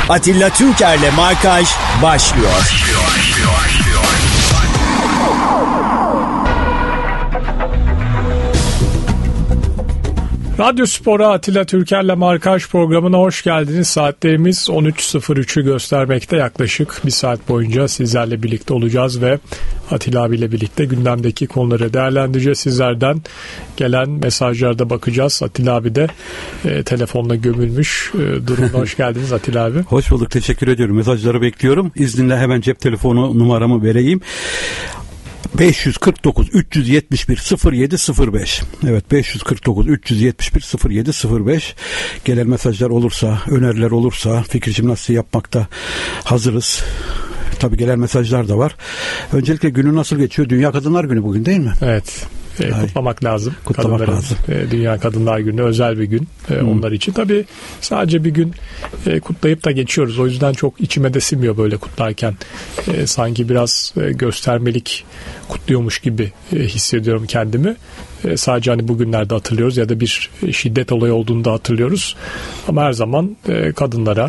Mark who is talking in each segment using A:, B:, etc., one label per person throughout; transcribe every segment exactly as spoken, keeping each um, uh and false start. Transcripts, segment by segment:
A: Atilla Türker'le Markaj başlıyor.
B: Radyo Spor'a Atilla Türker'le Markaj programına hoş geldiniz. Saatlerimiz on üç sıfır üçü göstermekte. Yaklaşık bir saat boyunca sizlerle birlikte olacağız ve Atilla abiyle birlikte gündemdeki konuları değerlendireceğiz. Sizlerden gelen mesajlarda bakacağız. Atilla abi de e, telefonla gömülmüş e, durumda. Hoş geldiniz Atilla abi.
C: Hoş bulduk, teşekkür ediyorum. Mesajları bekliyorum. İzninle hemen cep telefonu numaramı vereyim. beş yüz kırk dokuz üç yüz yetmiş bir sıfır yedi sıfır beş. Evet, beş yüz kırk dokuz üç yüz yetmiş bir sıfır yedi sıfır beş. Gelen mesajlar olursa, öneriler olursa fikir jimnastiği yapmakta hazırız. Tabii gelen mesajlar da var. Öncelikle günü nasıl geçiyor? Dünya Kadınlar Günü bugün değil mi?
B: Evet. E, kutlamak lazım.
C: Kutlamak
B: Kadınların,
C: lazım.
B: E, Dünya Kadınlar Günü özel bir gün e, hmm. onlar için. Tabii sadece bir gün e, kutlayıp da geçiyoruz. O yüzden çok içime de sinmiyor böyle kutlarken. E, sanki biraz e, göstermelik kutluyormuş gibi e, hissediyorum kendimi. E, sadece hani bugünlerde hatırlıyoruz ya da bir şiddet olayı olduğunda hatırlıyoruz. Ama her zaman e, kadınlara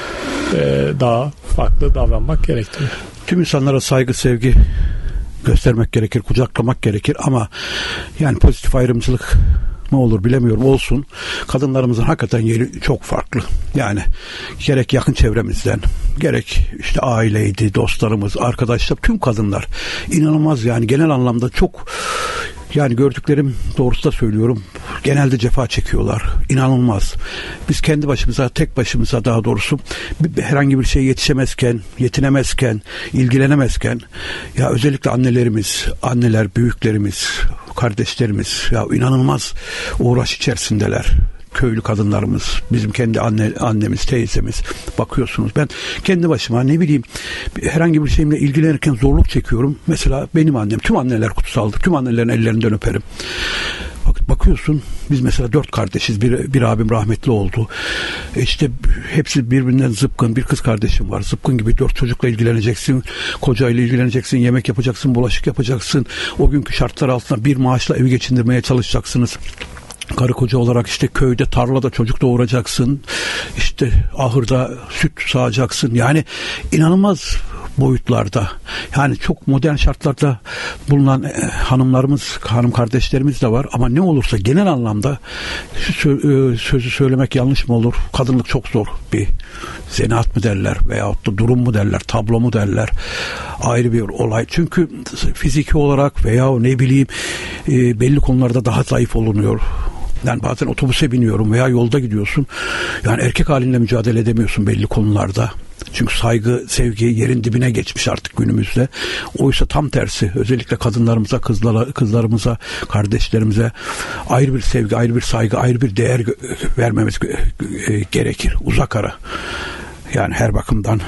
B: e, daha farklı davranmak gerekiyor.
C: Tüm insanlara saygı, sevgi göstermek gerekir, kucaklamak gerekir ama yani pozitif ayrımcılık ne olur bilemiyorum, olsun. Kadınlarımızın hakikaten yeri çok farklı. Yani gerek yakın çevremizden, gerek işte aileydi, dostlarımız, arkadaşlar, tüm kadınlar inanılmaz, yani genel anlamda çok, yani gördüklerim doğrusu da söylüyorum, genelde cefa çekiyorlar. İnanılmaz. Biz kendi başımıza, tek başımıza daha doğrusu herhangi bir şeye yetişemezken, yetinemezken, ilgilenemezken, ya özellikle annelerimiz, anneler, büyüklerimiz, kardeşlerimiz ya inanılmaz uğraş içerisindeler. Köylü kadınlarımız, bizim kendi anne, annemiz, teyzemiz, bakıyorsunuz. Ben kendi başıma ne bileyim herhangi bir şeyimle ilgilenirken zorluk çekiyorum. Mesela benim annem, tüm anneler kutsaldır. Tüm annelerin ellerinden öperim. Bak, bakıyorsun biz mesela dört kardeşiz. Bir, bir abim rahmetli oldu. E işte hepsi birbirinden zıpkın. Bir kız kardeşim var. Zıpkın gibi dört çocukla ilgileneceksin. Kocayla ilgileneceksin. Yemek yapacaksın. Bulaşık yapacaksın. O günkü şartlar altında bir maaşla evi geçindirmeye çalışacaksınız. Karı koca olarak işte köyde, tarlada çocuk doğuracaksın. İşte ahırda süt sağacaksın. Yani inanılmaz boyutlarda. Yani çok modern şartlarda bulunan e, hanımlarımız, hanım kardeşlerimiz de var. Ama ne olursa genel anlamda sö- sözü söylemek yanlış mı olur? Kadınlık çok zor bir zanaat mı derler veyahut da durum mu derler, tablo mu derler? Ayrı bir olay. Çünkü fiziki olarak veya ne bileyim e, belli konularda daha zayıf olunuyor. Yani bazen otobüse biniyorum veya yolda gidiyorsun. Yani erkek halinle mücadele edemiyorsun belli konularda. Çünkü saygı, sevgi yerin dibine geçmiş artık günümüzde. Oysa tam tersi, özellikle kadınlarımıza, kızlara, kızlarımıza, kardeşlerimize ayrı bir sevgi, ayrı bir saygı, ayrı bir değer vermemiz gerekir. Uzak ara. Yani her bakımdan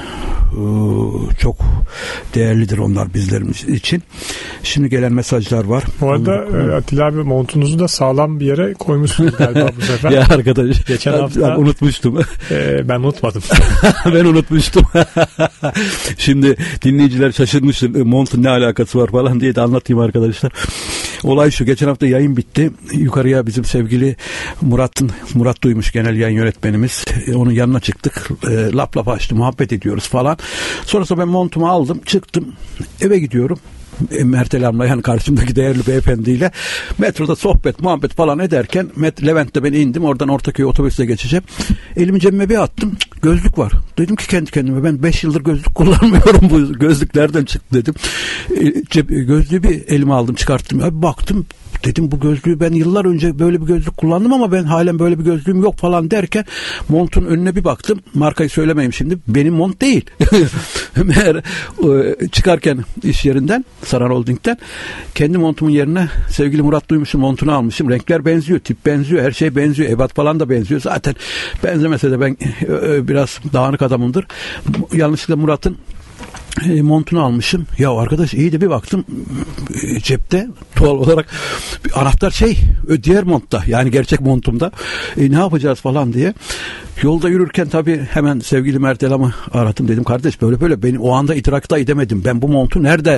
C: çok değerlidir onlar bizlerimiz için. Şimdi gelen mesajlar var.
B: Bu arada Onu, Atilla abi montunuzu da sağlam bir yere koymuşsunuz galiba bu sefer.
C: Ya arkadaş,
B: geçen hafta
C: ben unutmuştum.
B: E, ben unutmadım.
C: ben unutmuştum. Şimdi dinleyiciler şaşırmıştır. Montun ne alakası var falan diye de anlatayım arkadaşlar. Olay şu, geçen hafta yayın bitti. Yukarıya bizim sevgili Murat'ın, Murat Duymuş genel yayın yönetmenimiz. Onun yanına çıktık. E, lap lap açtı, muhabbet ediyoruz falan. Sonrasında ben montumu aldım, çıktım. Eve gidiyorum. Mertelam'la, yani karşımdaki değerli beyefendiyle metroda sohbet, muhabbet falan ederken Met, Levent'te ben indim. Oradan Ortaköy'e otobüsle geçeceğim. Elimi cebime bir attım. Gözlük var. Dedim ki kendi kendime, ben beş yıldır gözlük kullanmıyorum. Bu gözlük nereden çıktı dedim. E, ceb, gözlüğü bir elime aldım, çıkarttım. Abi baktım. Dedim bu gözlüğü ben yıllar önce böyle bir gözlük kullandım ama ben halen böyle bir gözlüğüm yok falan derken montun önüne bir baktım. Markayı söylemeyeyim şimdi. Benim mont değil. Meğer çıkarken iş yerinden, Saran Holding'den kendi montumun yerine sevgili Murat Duymuş'un montunu almışım. Renkler benziyor, tip benziyor, her şey benziyor. Ebat falan da benziyor. Zaten benzemese de ben biraz dağınık adamımdır. Yanlışlıkla Murat'ın E, montunu almışım. Ya arkadaş iyi de bir baktım e, cepte doğal olarak bir anahtar şey diğer montta, yani gerçek montumda. E, ne yapacağız falan diye. Yolda yürürken tabii hemen sevgili Mert Elam'ı aradım. Dedim kardeş böyle böyle, beni o anda idrakta edemedim. Ben bu montu nerede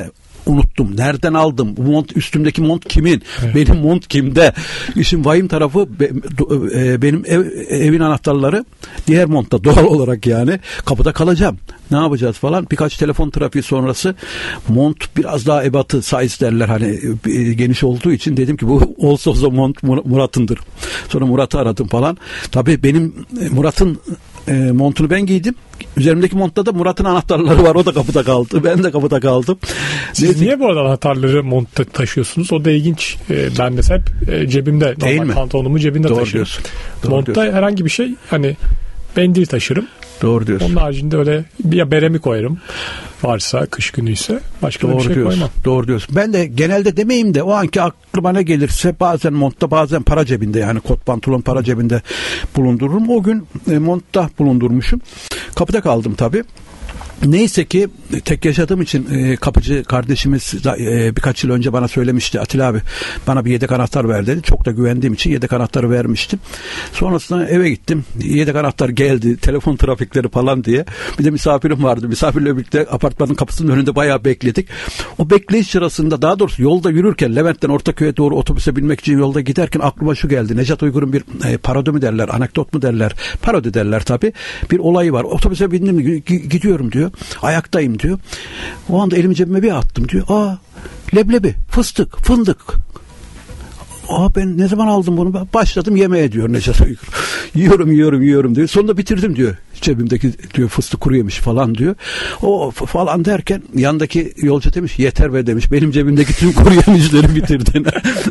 C: unuttum. Nereden aldım? Bu mont, üstümdeki mont kimin?
B: Evet.
C: Benim mont kimde? İşin vahim tarafı be, e, benim ev, evin anahtarları diğer montta doğal olarak yani kapıda kalacağım. Ne yapacağız falan. Birkaç telefon trafiği sonrası mont biraz daha ebatı size derler hani e, geniş olduğu için dedim ki bu olsa olsa mont Murat'ındır. Sonra Murat'ı aradım falan. Tabii benim Murat'ın e, montunu ben giydim. Üzerimdeki montta da Murat'ın anahtarları var. O da kapıda kaldı. Ben de kapıda kaldım.
B: Siz
C: Neyse.
B: niye bu arada anahtarları montta taşıyorsunuz? O da ilginç. E, ben mesela hep e, cebimde.
C: Değil
B: normal
C: mi?
B: pantolonumu cebinde
C: Doğru
B: taşırım.
C: Diyorsun. Doğru
B: Montta
C: diyorsun.
B: herhangi bir şey hani mendil taşırım.
C: Doğru diyorsun.
B: Onun haricinde öyle ya beremi koyarım. Varsa kış günüyse başka
C: Doğru
B: bir şey
C: diyorsun.
B: koymam.
C: Doğru diyorsun. Ben de genelde demeyeyim de o anki aklıma ne gelirse bazen montta bazen para cebinde yani kot pantolon para cebinde bulundururum. O gün e, montta bulundurmuşum. Kapıda kaldım tabii. Neyse ki tek yaşadığım için e, kapıcı kardeşimiz e, birkaç yıl önce bana söylemişti. Atilla abi bana bir yedek anahtar ver dedi. Çok da güvendiğim için yedek anahtarı vermiştim. Sonrasında eve gittim. Yedek anahtar geldi. Telefon trafikleri falan diye. Bir de misafirim vardı. Misafirle birlikte apartmanın kapısının önünde bayağı bekledik. O bekleyiş sırasında daha doğrusu yolda yürürken Levent'ten Ortaköy'e doğru otobüse binmek için yolda giderken aklıma şu geldi. Necat Uygur'un bir e, parodi mi derler, anekdot mu derler, parodi derler tabii. Bir olayı var. Otobüse bindim gidiyorum diyor. Ayaktayım diyor. O anda elimi cebime bir attım diyor. Aa leblebi, fıstık, fındık. Aa ben ne zaman aldım bunu? Başladım yemeye diyor Necat Uygur. Yiyorum yiyorum yiyorum diyor. Sonunda bitirdim diyor. Cebimdeki diyor fıstık kuru yemiş falan diyor. O falan derken yandaki yolcu demiş yeter be demiş. Benim cebimdeki tüm kuru yemişleri bitirdin.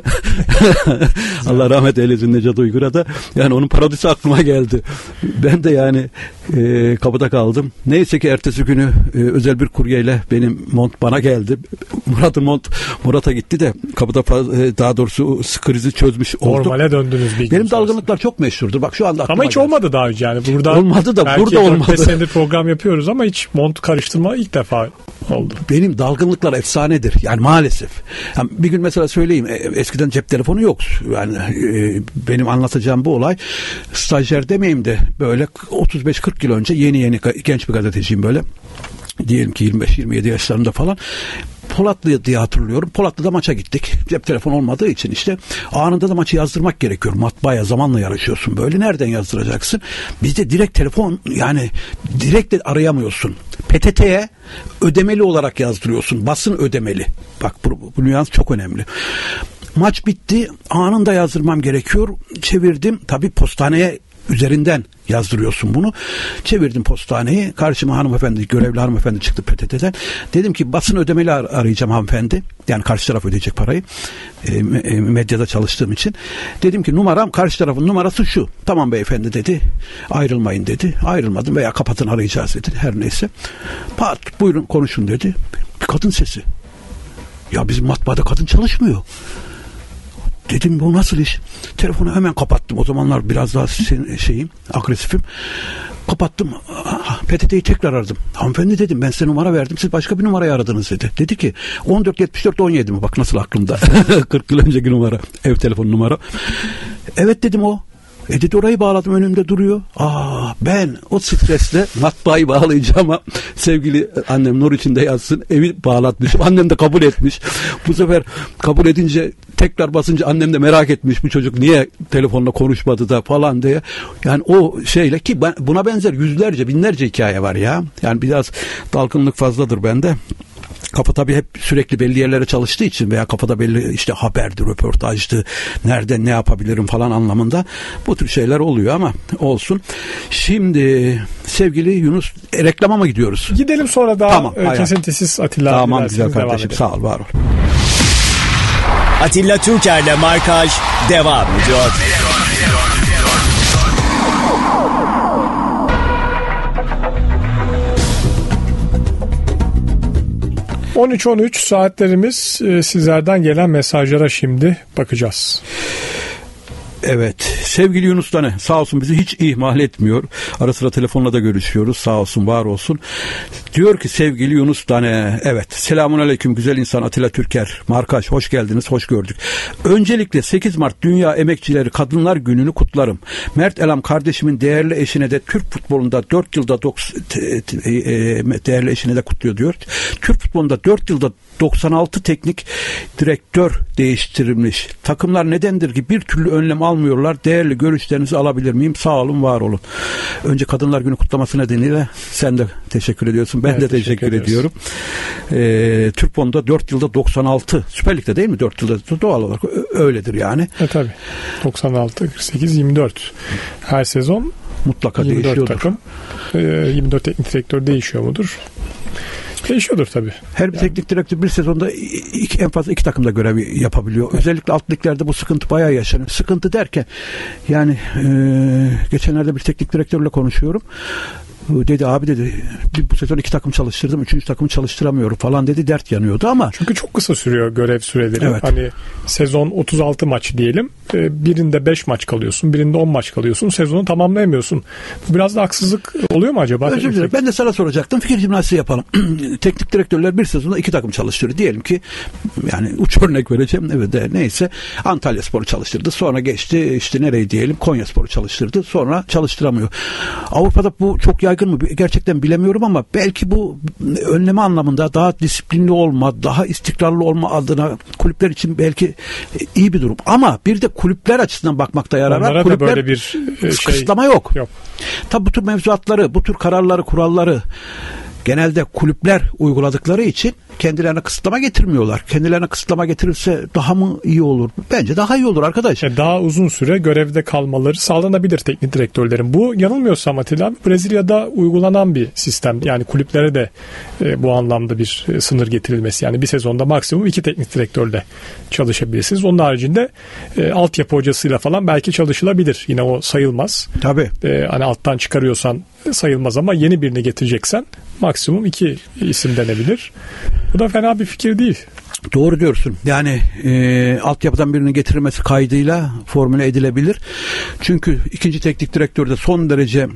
C: Allah rahmet eylesin Necat Uygur'a da. Yani onun parodisi aklıma geldi. Ben de yani e, kapıda kaldım. Neyse ki ertesi günü e, özel bir kuryeyle benim mont bana geldi. Murat'ın mont Murat'a gitti de kapıda e, daha doğrusu krizi çözmüş olduk.
B: Normale döndünüz bir gün.
C: Benim dalgınlıklar çok meşhurdur. Bak şu anda aklıma
B: ama hiç
C: geldi.
B: olmadı daha önce yani. Burada
C: olmadı da burada olmadı.
B: beş senedir program yapıyoruz ama hiç mont karıştırma ilk defa oldu.
C: Benim dalgınlıklar efsanedir. Yani maalesef. Yani bir gün mesela söyleyeyim. Eskiden cep telefonu yok. Yani e, benim anlatacağım bu olay. Stajyer demeyeyim de böyle otuz beş kırk yıl önce yeni yeni genç bir gazeteciyim böyle. Diyelim ki yirmi beş yirmi yedi yaşlarında falan. Polatlı diye hatırlıyorum. Polatlı'da maça gittik. Cep telefonu olmadığı için işte anında da maçı yazdırmak gerekiyor. Matbaaya zamanla yarışıyorsun böyle. Nereden yazdıracaksın? Bizde direkt telefon yani direkt de arayamıyorsun. P T T'ye ödemeli olarak yazdırıyorsun. Basın ödemeli. Bak bu, bu nüans çok önemli. Maç bitti. Anında yazdırmam gerekiyor. Çevirdim. Tabii postaneye üzerinden yazdırıyorsun bunu. Çevirdim postaneyi. Karşıma hanımefendi, görevli hanımefendi çıktı P T T'den. Dedim ki basın ödemeli ar- arayacağım hanımefendi. Yani karşı taraf ödeyecek parayı. E, medyada çalıştığım için. Dedim ki numaram, karşı tarafın numarası şu. Tamam beyefendi dedi. Ayrılmayın dedi. Ayrılmadım veya kapatın arayacağız dedi. Her neyse. Pat buyurun konuşun dedi. Bir kadın sesi. Ya bizim matbaada kadın çalışmıyor. Dedim bu nasıl iş? Telefonu hemen kapattım. O zamanlar biraz daha şeyim, agresifim. Kapattım. P T T'yi tekrar aradım. Hanımefendi dedim ben size numara verdim. Siz başka bir numarayı aradınız dedi. Dedi ki on dört yetmiş dört on yedi mi? Bak nasıl aklımda. kırk yıl önceki numara. Ev telefonu numara. Evet dedim o. E dedi orayı bağladım önümde duruyor. Aa ben o stresle matbaayı bağlayacağıma sevgili annem nur içinde yazsın evi bağlatmışım. Annem de kabul etmiş. Bu sefer kabul edince tekrar basınca annem de merak etmiş bu çocuk niye telefonla konuşmadı da falan diye. Yani o şeyle ki ben, buna benzer yüzlerce binlerce hikaye var ya. Yani biraz dalgınlık fazladır bende. Kafa tabii hep sürekli belli yerlere çalıştığı için veya kafada belli işte haberdi, röportajdı, nerede ne yapabilirim falan anlamında bu tür şeyler oluyor ama olsun. Şimdi sevgili Yunus reklama mı gidiyoruz?
B: Gidelim sonra daha
C: tamam,
B: e, kesintisiz Atilla.
C: Tamam güzel kardeşim sağ ol var ol.
A: Atilla Türker'le Markaj devam ediyor.
B: on üç on üç saatlerimiz e, sizlerden gelen mesajlara şimdi bakacağız.
C: Evet sevgili Yunus Tane sağ olsun bizi hiç ihmal etmiyor. Ara sıra telefonla da görüşüyoruz sağ olsun var olsun. Diyor ki sevgili Yunus Tane evet selamun aleyküm güzel insan Atilla Türker Markaj hoş geldiniz hoş gördük. Öncelikle sekiz Mart Dünya Emekçileri Kadınlar Günü'nü kutlarım. Mert Elam kardeşimin değerli eşine de Türk futbolunda dört yılda dok- te- te- e, değerli eşine de kutluyor diyor. Türk futbolunda dört yılda doksan altı teknik direktör değiştirilmiş. Takımlar nedendir ki bir türlü önlem almıyorlar? Değerli görüşlerinizi alabilir miyim? Sağ olun, var olun. Önce Kadınlar Günü kutlaması nedeniyle sen de teşekkür ediyorsun. Ben evet, de teşekkür, teşekkür ediyorum. Ee, Türkfon'da dört yılda doksan altı, Süper Lig'de değil mi? dört yılda doğal olarak öyledir yani.
B: E tabii. doksan altı, kırk sekiz, yirmi dört. Her sezon
C: mutlaka
B: yirmi dört
C: değişiyordur.
B: Takım, e, yirmi dört teknik direktör değişiyor mudur? Değişiyordur tabii.
C: Her bir yani. Teknik direktör bir sezonda iki, en fazla iki takımda görev yapabiliyor. Evet. Özellikle alt liglerde bu sıkıntı bayağı yaşanıyor. Sıkıntı derken yani e, geçenlerde bir teknik direktörle konuşuyorum. Dedi abi dedi bu sezon iki takım çalıştırdım, üçüncü takımı çalıştıramıyorum falan dedi, dert yanıyordu ama.
B: Çünkü çok kısa sürüyor görev süreleri.
C: Evet.
B: Hani sezon otuz altı maç diyelim. Birinde beş maç kalıyorsun, birinde on maç kalıyorsun. Sezonu tamamlayamıyorsun. Bu biraz da haksızlık oluyor mu acaba?
C: Özür dilerim. Ben de sana soracaktım. Fikir jimnastiği yapalım. Teknik direktörler bir sezonda iki takım çalıştırıyor. Diyelim ki yani uç örnek vereceğim. Evet de neyse. Antalyaspor'u çalıştırdı. Sonra geçti işte nereye diyelim Konyaspor'u çalıştırdı. Sonra çalıştıramıyor. Avrupa'da bu çok yaygın mı? Gerçekten bilemiyorum ama belki bu önleme anlamında daha disiplinli olma, daha istikrarlı olma adına kulüpler için belki iyi bir durum. Ama bir de kulüpler açısından bakmakta yarar var. Kulüpler
B: böyle bir şey
C: kısıtlama yok.
B: yok.
C: Tabii bu tür mevzuatları, bu tür kararları, kuralları genelde kulüpler uyguladıkları için kendilerine kısıtlama getirmiyorlar. Kendilerine kısıtlama getirirse daha mı iyi olur? Bence daha iyi olur arkadaş.
B: Daha uzun süre görevde kalmaları sağlanabilir teknik direktörlerin. Bu yanılmıyorsam Atilla abi Brezilya'da uygulanan bir sistem. Yani kulüplere de e, bu anlamda bir e, sınır getirilmesi. Yani bir sezonda maksimum iki teknik direktörle çalışabilirsiniz. Onun haricinde e, altyapı hocasıyla falan belki çalışılabilir. Yine o sayılmaz.
C: Tabii.
B: E, hani alttan çıkarıyorsan sayılmaz ama yeni birini getireceksen maksimum iki isim denebilir. Bu da fena bir fikir değil.
C: Doğru diyorsun. Yani e, altyapıdan birini getirilmesi kaydıyla formüle edilebilir. Çünkü ikinci teknik direktör de son derece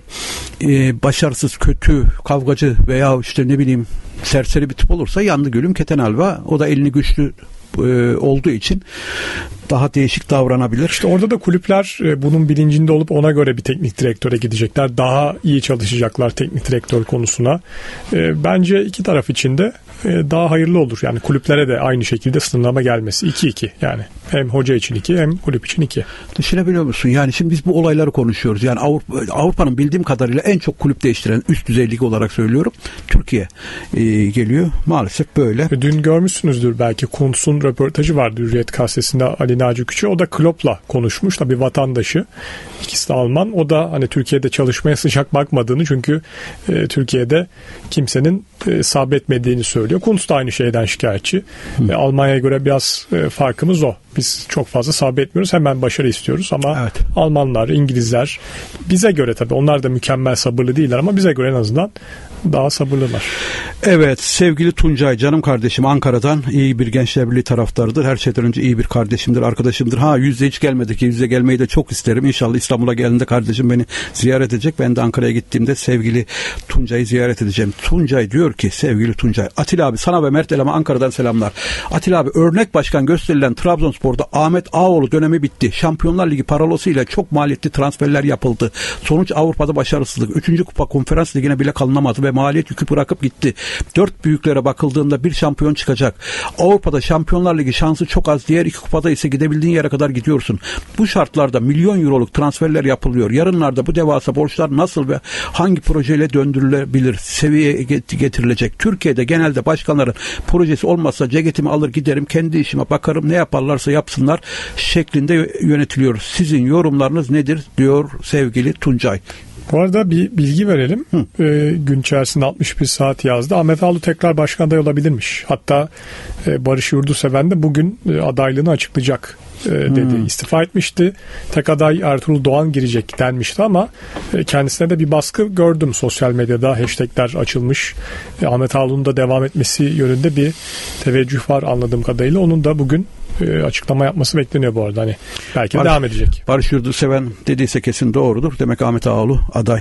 C: e, başarısız, kötü, kavgacı veya işte ne bileyim serseri bir tip olursa yandı gülüm keten alva. O da elini güçlü e, olduğu için daha değişik davranabilir.
B: İşte orada da kulüpler e, bunun bilincinde olup ona göre bir teknik direktöre gidecekler. Daha iyi çalışacaklar teknik direktör konusuna. E, bence iki taraf için de e, daha hayırlı olur. Yani kulüplere de aynı şekilde sınırlama gelmesi. iki iki yani. Hem hoca için iki hem kulüp için iki.
C: Düşünebiliyor musun? Yani şimdi biz bu olayları konuşuyoruz. Yani Avrupa, Avrupa'nın bildiğim kadarıyla en çok kulüp değiştiren üst düzey lig olarak söylüyorum. Türkiye e, geliyor. Maalesef böyle.
B: Dün görmüşsünüzdür belki. Kuntz'un röportajı vardı Hürriyet gazetesinde Ali Naci Küçü. O da Klopp'la konuşmuş. Tabii vatandaşı. İkisi de Alman. O da hani Türkiye'de çalışmaya sıcak bakmadığını çünkü e, Türkiye'de kimsenin e, sabretmediğini söylüyor. Kuntz da aynı şeyden şikayetçi. E, Almanya'ya göre biraz e, farkımız o. Biz çok fazla sabretmiyoruz. Hemen başarı istiyoruz ama evet. Almanlar, İngilizler bize göre tabii onlar da mükemmel sabırlı değiller ama bize göre en azından daha sabırlılar.
C: Evet sevgili Tuncay canım kardeşim Ankara'dan iyi bir Gençler Birliği taraftarıdır. Her şeyden önce iyi bir kardeşimdir, arkadaşımdır. Ha yüzde hiç gelmedik. Yüzde gelmeyi de çok isterim. İnşallah İstanbul'a geldiğinde kardeşim beni ziyaret edecek. Ben de Ankara'ya gittiğimde sevgili Tuncay'ı ziyaret edeceğim. Tuncay diyor ki sevgili Tuncay, Atilla abi sana ve Mert Eleman Ankara'dan selamlar. Atilla abi örnek başkan gösterilen Trabzonspor'da Ahmet Ağoğlu dönemi bitti. Şampiyonlar Ligi paralosuyla çok maliyetli transferler yapıldı. Sonuç Avrupa'da başarısızlık. Üçüncü kupa konferans ligine bile kalınamadı ve maliyet yükü bırakıp gitti. Dört büyüklere bakıldığında bir şampiyon çıkacak. Avrupa'da Şampiyonlar Ligi şansı çok az. Diğer iki kupada ise gidebildiğin yere kadar gidiyorsun. Bu şartlarda milyon euroluk transferler yapılıyor. Yarınlarda bu devasa borçlar nasıl ve hangi projeyle döndürülebilir? Seviyeye getirilecek. Türkiye'de genelde başkanların projesi olmazsa ceketimi alır giderim kendi işime bakarım ne yaparlarsa yapsınlar şeklinde yönetiliyor. Sizin yorumlarınız nedir diyor sevgili Tuncay.
B: Bu arada bir bilgi verelim. E, gün içerisinde altmış bir saat yazdı. Ahmet Ağoğlu tekrar başkan adayı olabilirmiş. Hatta e, Barış Yurduseven de bugün e, adaylığını açıklayacak e, dedi. Hmm. İstifa etmişti. Tek aday Ertuğrul Doğan girecek denmişti ama e, kendisine de bir baskı gördüm sosyal medyada. Hashtagler açılmış. E, Ahmet Ağoğlu'nun da devam etmesi yönünde bir teveccüh var anladığım kadarıyla. Onun da bugün açıklama yapması bekleniyor bu arada. Hani belki
C: Barış,
B: devam edecek.
C: Barış Yurduseven dediyse kesin doğrudur. Demek Ahmet Ağoğlu aday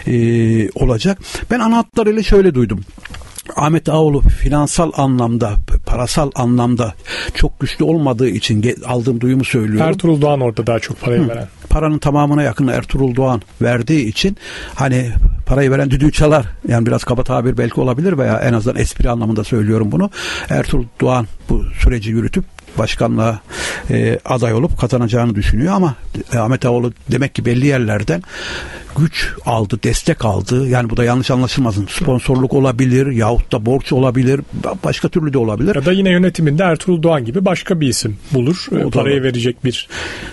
C: e, olacak. Ben ana hatlarıyla şöyle duydum. Ahmet Ağoğlu finansal anlamda, parasal anlamda çok güçlü olmadığı için aldığım duyumu söylüyorum.
B: Ertuğrul Doğan orada daha çok parayı Hı. veren.
C: Paranın tamamına yakın Ertuğrul Doğan verdiği için hani parayı veren düdüğü çalar. Yani biraz kaba tabir belki olabilir veya en azından espri anlamında söylüyorum bunu. Ertuğrul Doğan bu süreci yürütüp başkanlığa e, aday olup kazanacağını düşünüyor ama Ahmet Ağaoğlu demek ki belli yerlerden güç aldı, destek aldı. Yani bu da yanlış anlaşılmasın. Sponsorluk olabilir yahut da borç olabilir. Başka türlü de olabilir.
B: Ya da yine yönetiminde Ertuğrul Doğan gibi başka bir isim bulur. O parayı verecek bir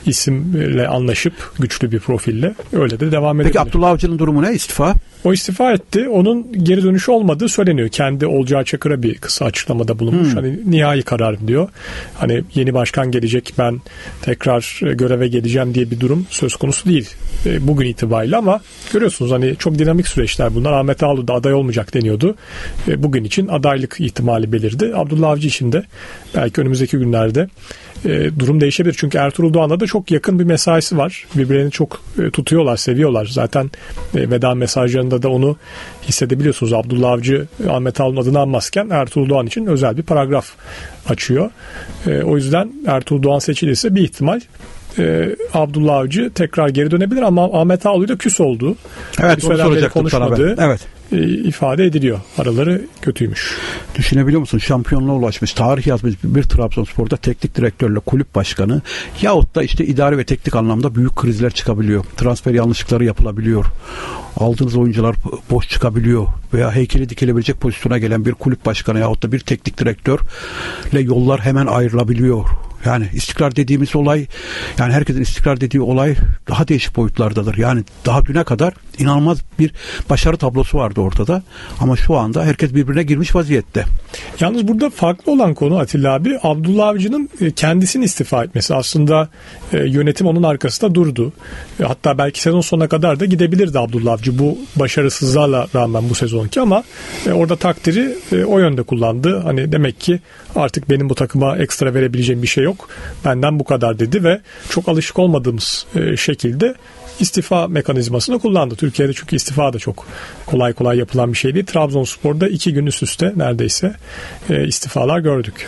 B: isimle anlaşıp güçlü bir profille öyle de devam edebilir.
C: Peki Abdullah Avcı'nın durumu ne? İstifa?
B: O istifa etti. Onun geri dönüşü olmadığı söyleniyor. Kendi Olcay Çakır'a bir kısa açıklamada bulunmuş. Hmm. Hani nihai karar diyor. Hani yeni başkan gelecek, ben tekrar göreve geleceğim diye bir durum söz konusu değil. Bugün itibariyle ama görüyorsunuz hani çok dinamik süreçler bunlar. Ahmet Ağaoğlu da aday olmayacak deniyordu. Bugün için adaylık ihtimali belirdi. Abdullah Avcı için de belki önümüzdeki günlerde e, durum değişebilir. Çünkü Ertuğrul Doğan'la da çok yakın bir mesaisi var. Birbirlerini çok e, tutuyorlar, seviyorlar. Zaten e, veda mesajlarında da onu hissedebiliyorsunuz. Abdullah Avcı Ahmet Ağaoğlu'nun adını anmazken Ertuğrul Doğan için özel bir paragraf açıyor. E, o yüzden Ertuğrul Doğan seçilirse bir ihtimal Ee, Abdullah Avcı tekrar geri dönebilir ama Ahmet Ağaoğlu'yla küs olduğu,
C: evet, onu soracaktım sana ben. Evet.
B: E, ifade ediliyor. Araları kötüymüş.
C: Düşünebiliyor musun? Şampiyonluğa ulaşmış, tarih yazmış bir Trabzonspor'da teknik direktörle kulüp başkanı yahut da işte idari ve teknik anlamda büyük krizler çıkabiliyor. Transfer yanlışlıkları yapılabiliyor. Aldığınız oyuncular boş çıkabiliyor veya heykeli dikilebilecek pozisyona gelen bir kulüp başkanı yahut da bir teknik direktörle yollar hemen ayrılabiliyor. Yani istikrar dediğimiz olay, yani herkesin istikrar dediği olay daha değişik boyutlardadır. Yani daha düne kadar inanılmaz bir başarı tablosu vardı ortada. Ama şu anda herkes birbirine girmiş vaziyette.
B: Yalnız burada farklı olan konu Atilla abi, Abdullah Avcı'nın kendisini istifa etmesi. Aslında yönetim onun arkasında durdu. Hatta belki sezon sonuna kadar da gidebilirdi Abdullah Avcı bu başarısızlığa rağmen bu sezonki ama orada takdiri o yönde kullandı. Hani demek ki artık benim bu takıma ekstra verebileceğim bir şey yok. Benden bu kadar dedi ve çok alışık olmadığımız şekilde istifa mekanizmasını kullandı. Türkiye'de çünkü istifa da çok kolay kolay yapılan bir şey değil. Trabzonspor'da iki gün üst üste neredeyse istifalar gördük.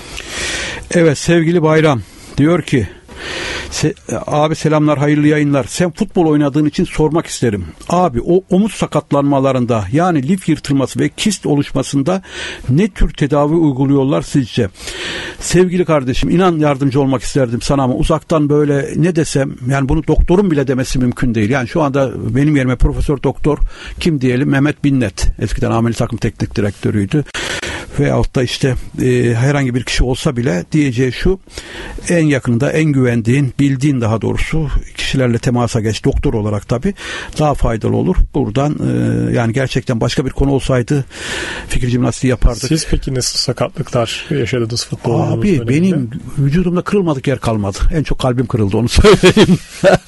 C: Evet, sevgili Bayram diyor ki Se, abi selamlar, hayırlı yayınlar. Sen futbol oynadığın için sormak isterim. Abi o omuz sakatlanmalarında, yani lif yırtılması ve kist oluşmasında ne tür tedavi uyguluyorlar sizce? Sevgili kardeşim, inan yardımcı olmak isterdim sana ama uzaktan böyle ne desem, yani bunu doktorun bile demesi mümkün değil. Yani şu anda benim yerime profesör doktor kim diyelim, Mehmet Binnet, eskiden ameli takım teknik direktörüydü. Veyahut da işte e, herhangi bir kişi olsa bile diyeceği şu: en yakınında, en güvendiğin, bildiğin daha doğrusu kişilerle temasa geç, doktor olarak tabii daha faydalı olur. Buradan e, yani gerçekten başka bir konu olsaydı fikir jimnastiği yapardık.
B: Siz peki nasıl sakatlıklar yaşadınız futbolda?
C: Abi benim vücudumda kırılmadık yer kalmadı. En çok kalbim kırıldı, onu söyleyeyim.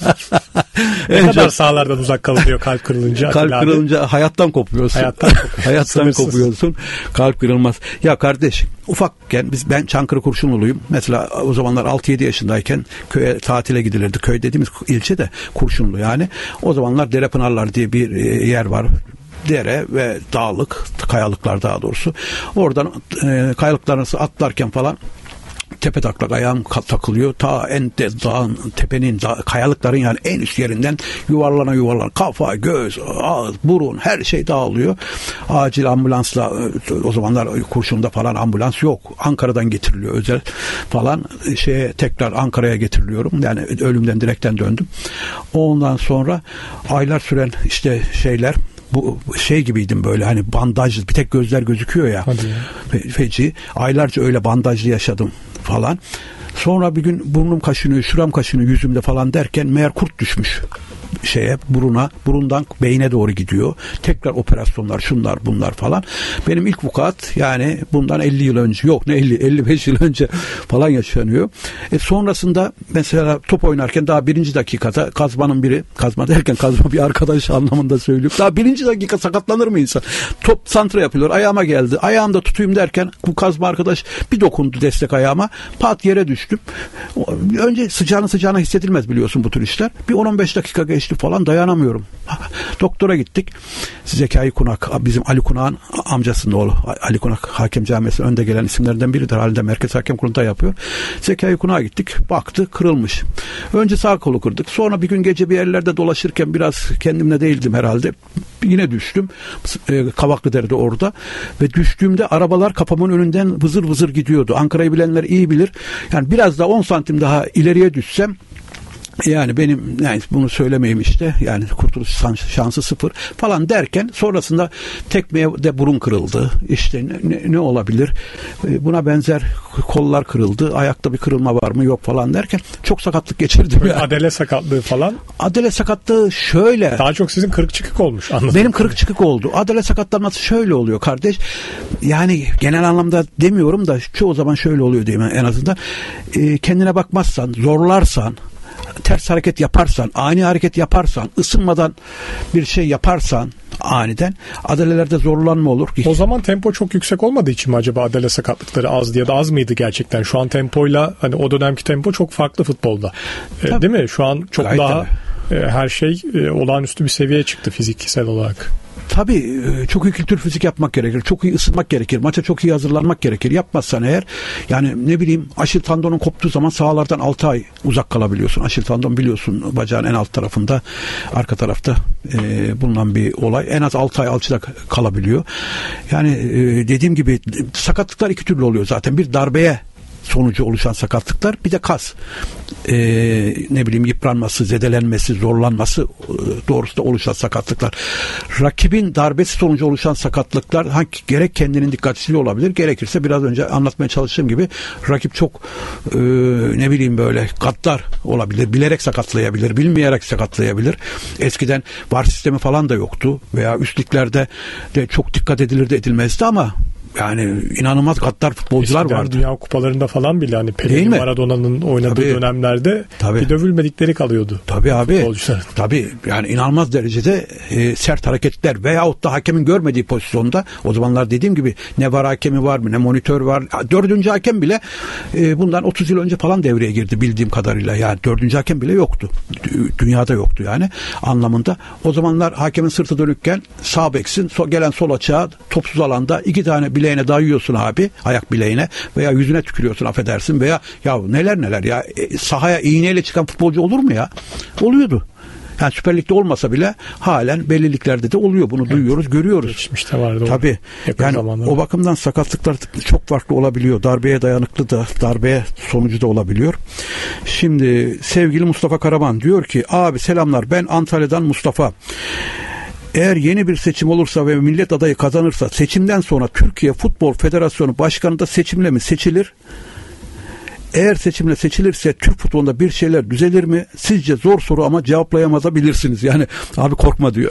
B: Ne kadar çok sahalardan uzak kalınıyor kalp kırılınca?
C: Kalp kırılınca hayattan kopuyorsun. Hayattan, hayattan kopuyorsun. Kalp kırılmaz. Ya kardeş, ufakken biz, ben Çankırı Kurşunluluyum. Mesela o zamanlar altı yedi yaşındayken köye tatile gidilirdi. Köy dediğimiz ilçe de Kurşunlu yani. O zamanlar Derepınarlar diye bir yer var. Dere ve dağlık, kayalıklar daha doğrusu. Oradan e, kayalıklar arası atlarken falan tepe taklak ayağım takılıyor. Ta en de dağın, tepenin, dağ, kayalıkların yani en üst yerinden yuvarlana yuvarlana kafa, göz, ağız, burun, her şey dağılıyor. Acil ambulansla, o zamanlar Kurşun'da falan ambulans yok. Ankara'dan getiriliyor özel falan. Şeye tekrar Ankara'ya getiriliyorum. Yani ölümden direkten döndüm. Ondan sonra aylar süren işte şeyler, bu şey gibiydim böyle, hani bandajlı, bir tek gözler gözüküyor ya. Fe, feci. Aylarca öyle bandajlı yaşadım falan. Sonra bir gün burnum kaşınıyor, şuram kaşınıyor yüzümde falan derken meğer kurt düşmüş şeye, buruna, burundan beyne doğru gidiyor. Tekrar operasyonlar, şunlar bunlar falan. Benim ilk vukuat yani bundan elli yıl önce, yok ne elli elli beş yıl önce falan yaşanıyor. E sonrasında mesela top oynarken daha birinci dakikada kazmanın biri, kazma derken kazma bir arkadaş anlamında söylüyor. Daha birinci dakika sakatlanır mı insan? Top santra yapılıyor, ayağıma geldi. Ayağımda tutayım derken bu kazma arkadaş bir dokundu destek ayağıma. Pat yere düştüm. Önce sıcağına sıcağına hissedilmez biliyorsun bu tür işler. Bir on on beş dakika geçti. geçti falan, dayanamıyorum. Doktora gittik. Zekai Kunak, bizim Ali Kunak'ın amcasının oğlu. Ali Kunak Hakem Camii'nin önde gelen isimlerden biridir. Halinde Merkez Hakem Kurulu'nda yapıyor. Zekai Kunak'a gittik. Baktı, kırılmış. Önce sağ kolu kırdık. Sonra bir gün gece bir yerlerde dolaşırken biraz kendimle değildim herhalde. Yine düştüm. E, Kavaklıdere'de orada. Ve düştüğümde arabalar kafamın önünden vızır vızır gidiyordu. Ankara'yı bilenler iyi bilir. Yani biraz daha on santim daha ileriye düşsem, yani benim, yani bunu söylemeyeyim işte, yani kurtuluş şansı sıfır falan derken sonrasında tekmeye de burun kırıldı. İşte ne, ne, ne olabilir? Buna benzer kollar kırıldı. Ayakta bir kırılma var mı yok falan derken çok sakatlık geçirdim. Yani.
B: Adele sakatlığı falan.
C: Adele sakatlığı şöyle.
B: Daha çok sizin kırık çıkık olmuş. Anladım.
C: Benim kırık çıkık oldu. Adele sakatlanması şöyle oluyor kardeş. Yani genel anlamda demiyorum da çoğu zaman şöyle oluyor diyeyim en azından. E, kendine bakmazsan, zorlarsan, ters hareket yaparsan, ani hareket yaparsan, ısınmadan bir şey yaparsan aniden adelelerde zorlanma olur.
B: O zaman tempo çok yüksek olmadığı için mi acaba adele sakatlıkları azdı ya da az mıydı gerçekten? Şu an tempoyla, hani o dönemki tempo çok farklı futbolda. E, değil mi? Şu an çok Gayet daha e, her şey e, olağanüstü bir seviyeye çıktı fiziksel olarak.
C: Tabii çok iyi kültür fizik yapmak gerekir. Çok iyi ısınmak gerekir. Maça çok iyi hazırlanmak gerekir. Yapmazsan eğer, yani ne bileyim, Aşil tendonun koptuğu zaman sahalardan altı ay uzak kalabiliyorsun. Aşil tendon biliyorsun bacağın en alt tarafında, arka tarafta e, bulunan bir olay. En az altı ay alçıda kalabiliyor. Yani e, dediğim gibi sakatlıklar iki türlü oluyor zaten. Bir darbeye sonucu oluşan sakatlıklar, bir de kas ee, ne bileyim yıpranması, zedelenmesi, zorlanması doğrusunda oluşan sakatlıklar. Rakibin darbesi sonucu oluşan sakatlıklar hangi, gerek kendinin dikkatsizliği olabilir, gerekirse biraz önce anlatmaya çalıştığım gibi rakip çok e, ne bileyim böyle gaddar olabilir, bilerek sakatlayabilir, bilmeyerek sakatlayabilir. Eskiden V A R sistemi falan da yoktu veya üstlüklerde de çok dikkat edilirdi, edilmezdi ama yani inanılmaz gaddar futbolcular
B: Eskiden
C: vardı.
B: Dünya kupalarında falan bile hani Pelé, Maradona'nın oynadığı tabii, dönemlerde tabii, bir dövülmedikleri kalıyordu.
C: Tabii abi. Tabii yani inanılmaz derecede e, sert hareketler veyahut da hakemin görmediği pozisyonda, o zamanlar dediğim gibi ne var hakemi var mı, ne monitör var. Dördüncü hakem bile e, bundan otuz yıl önce falan devreye girdi bildiğim kadarıyla. Yani dördüncü hakem bile yoktu. Dünyada yoktu yani anlamında. O zamanlar hakemin sırtı dönükken sağ beksin, so, gelen sol açığa topsuz alanda iki tane bileğine dayıyorsun abi, ayak bileğine veya yüzüne tükürüyorsun, affedersin, veya ya neler neler ya, e, sahaya iğneyle çıkan futbolcu olur mu ya? Oluyordu. Yani Süper Lig'de olmasa bile halen belli liglerde de oluyor. Bunu evet, duyuyoruz, görüyoruz.
B: Geçmişte vardı.
C: Tabii. Yani zamanlarda. O bakımdan sakatlıklar çok farklı olabiliyor. Darbeye dayanıklı da, darbeye sonucu da olabiliyor. Şimdi sevgili Mustafa Karaman diyor ki, abi selamlar, ben Antalya'dan Mustafa. Eğer yeni bir seçim olursa ve millet adayı kazanırsa, seçimden sonra Türkiye Futbol Federasyonu Başkanı da seçimle mi seçilir? Eğer seçimle seçilirse Türk futbolunda bir şeyler düzelir mi? Sizce zor soru ama cevaplayamazabilirsiniz. Yani abi korkma diyor.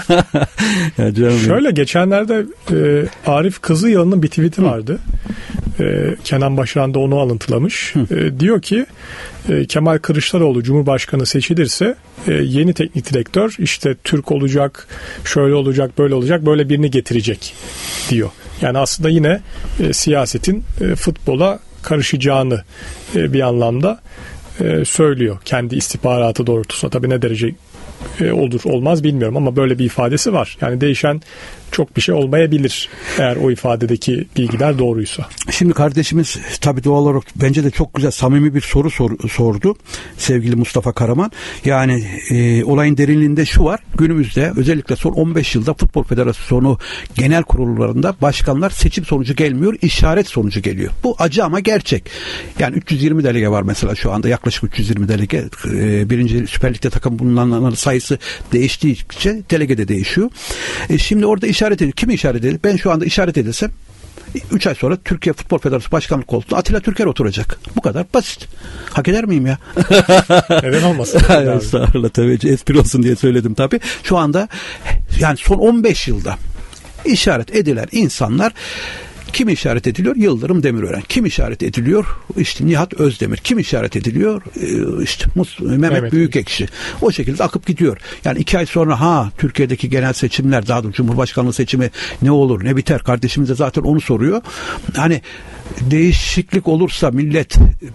C: Ya
B: şöyle geçenlerde e, Arif Kızıyalı'nın bir tweet'i vardı. E, Kenan Başaran da onu alıntılamış. E, diyor ki e, Kemal Kılıçdaroğlu Cumhurbaşkanı seçilirse e, yeni teknik direktör işte Türk olacak, şöyle olacak, böyle olacak, böyle birini getirecek diyor. Yani aslında yine e, siyasetin e, futbola karışacağını e, bir anlamda e, söylüyor. Kendi istihbaratı doğrultusunda. Tabii ne derece e, olur olmaz bilmiyorum ama böyle bir ifadesi var. Yani değişen çok bir şey olmayabilir eğer o ifadedeki bilgiler doğruysa.
C: Şimdi kardeşimiz tabii doğal olarak bence de çok güzel, samimi bir soru sor, sordu sevgili Mustafa Karaman. Yani e, olayın derinliğinde şu var. Günümüzde özellikle son on beş yılda Futbol Federasyonu genel kurullarında başkanlar seçim sonucu gelmiyor, işaret sonucu geliyor. Bu acı ama gerçek. Yani üç yüz yirmi delege var mesela şu anda, yaklaşık üç yüz yirmi delege. E, birinci Süper Lig'de takım bulunanların sayısı değiştikçe delege de değişiyor. E, şimdi orada iş işaret ediyor. Kimi işaret ediyor? Ben şu anda işaret edilsem üç ay sonra Türkiye Futbol Federasyonu Başkanlık koltuğuna Atilla Türker oturacak. Bu kadar basit. Hak eder miyim ya?
B: Neden olmasın?
C: Estağfurullah, tabii. Espri olsun diye söyledim tabii. Şu anda yani son on beş yılda işaret edilen insanlar Kim işaret ediliyor? Yıldırım Demirören. Kim işaret ediliyor? İşte Nihat Özdemir. Kim işaret ediliyor? Ee, işte Mus- Mehmet
B: Mehmet
C: Büyükekşi. O şekilde akıp gidiyor. Yani iki ay sonra ha Türkiye'deki genel seçimler, daha doğrusu Cumhurbaşkanlığı seçimi ne olur ne biter? Kardeşimiz de zaten onu soruyor. Hani değişiklik olursa millet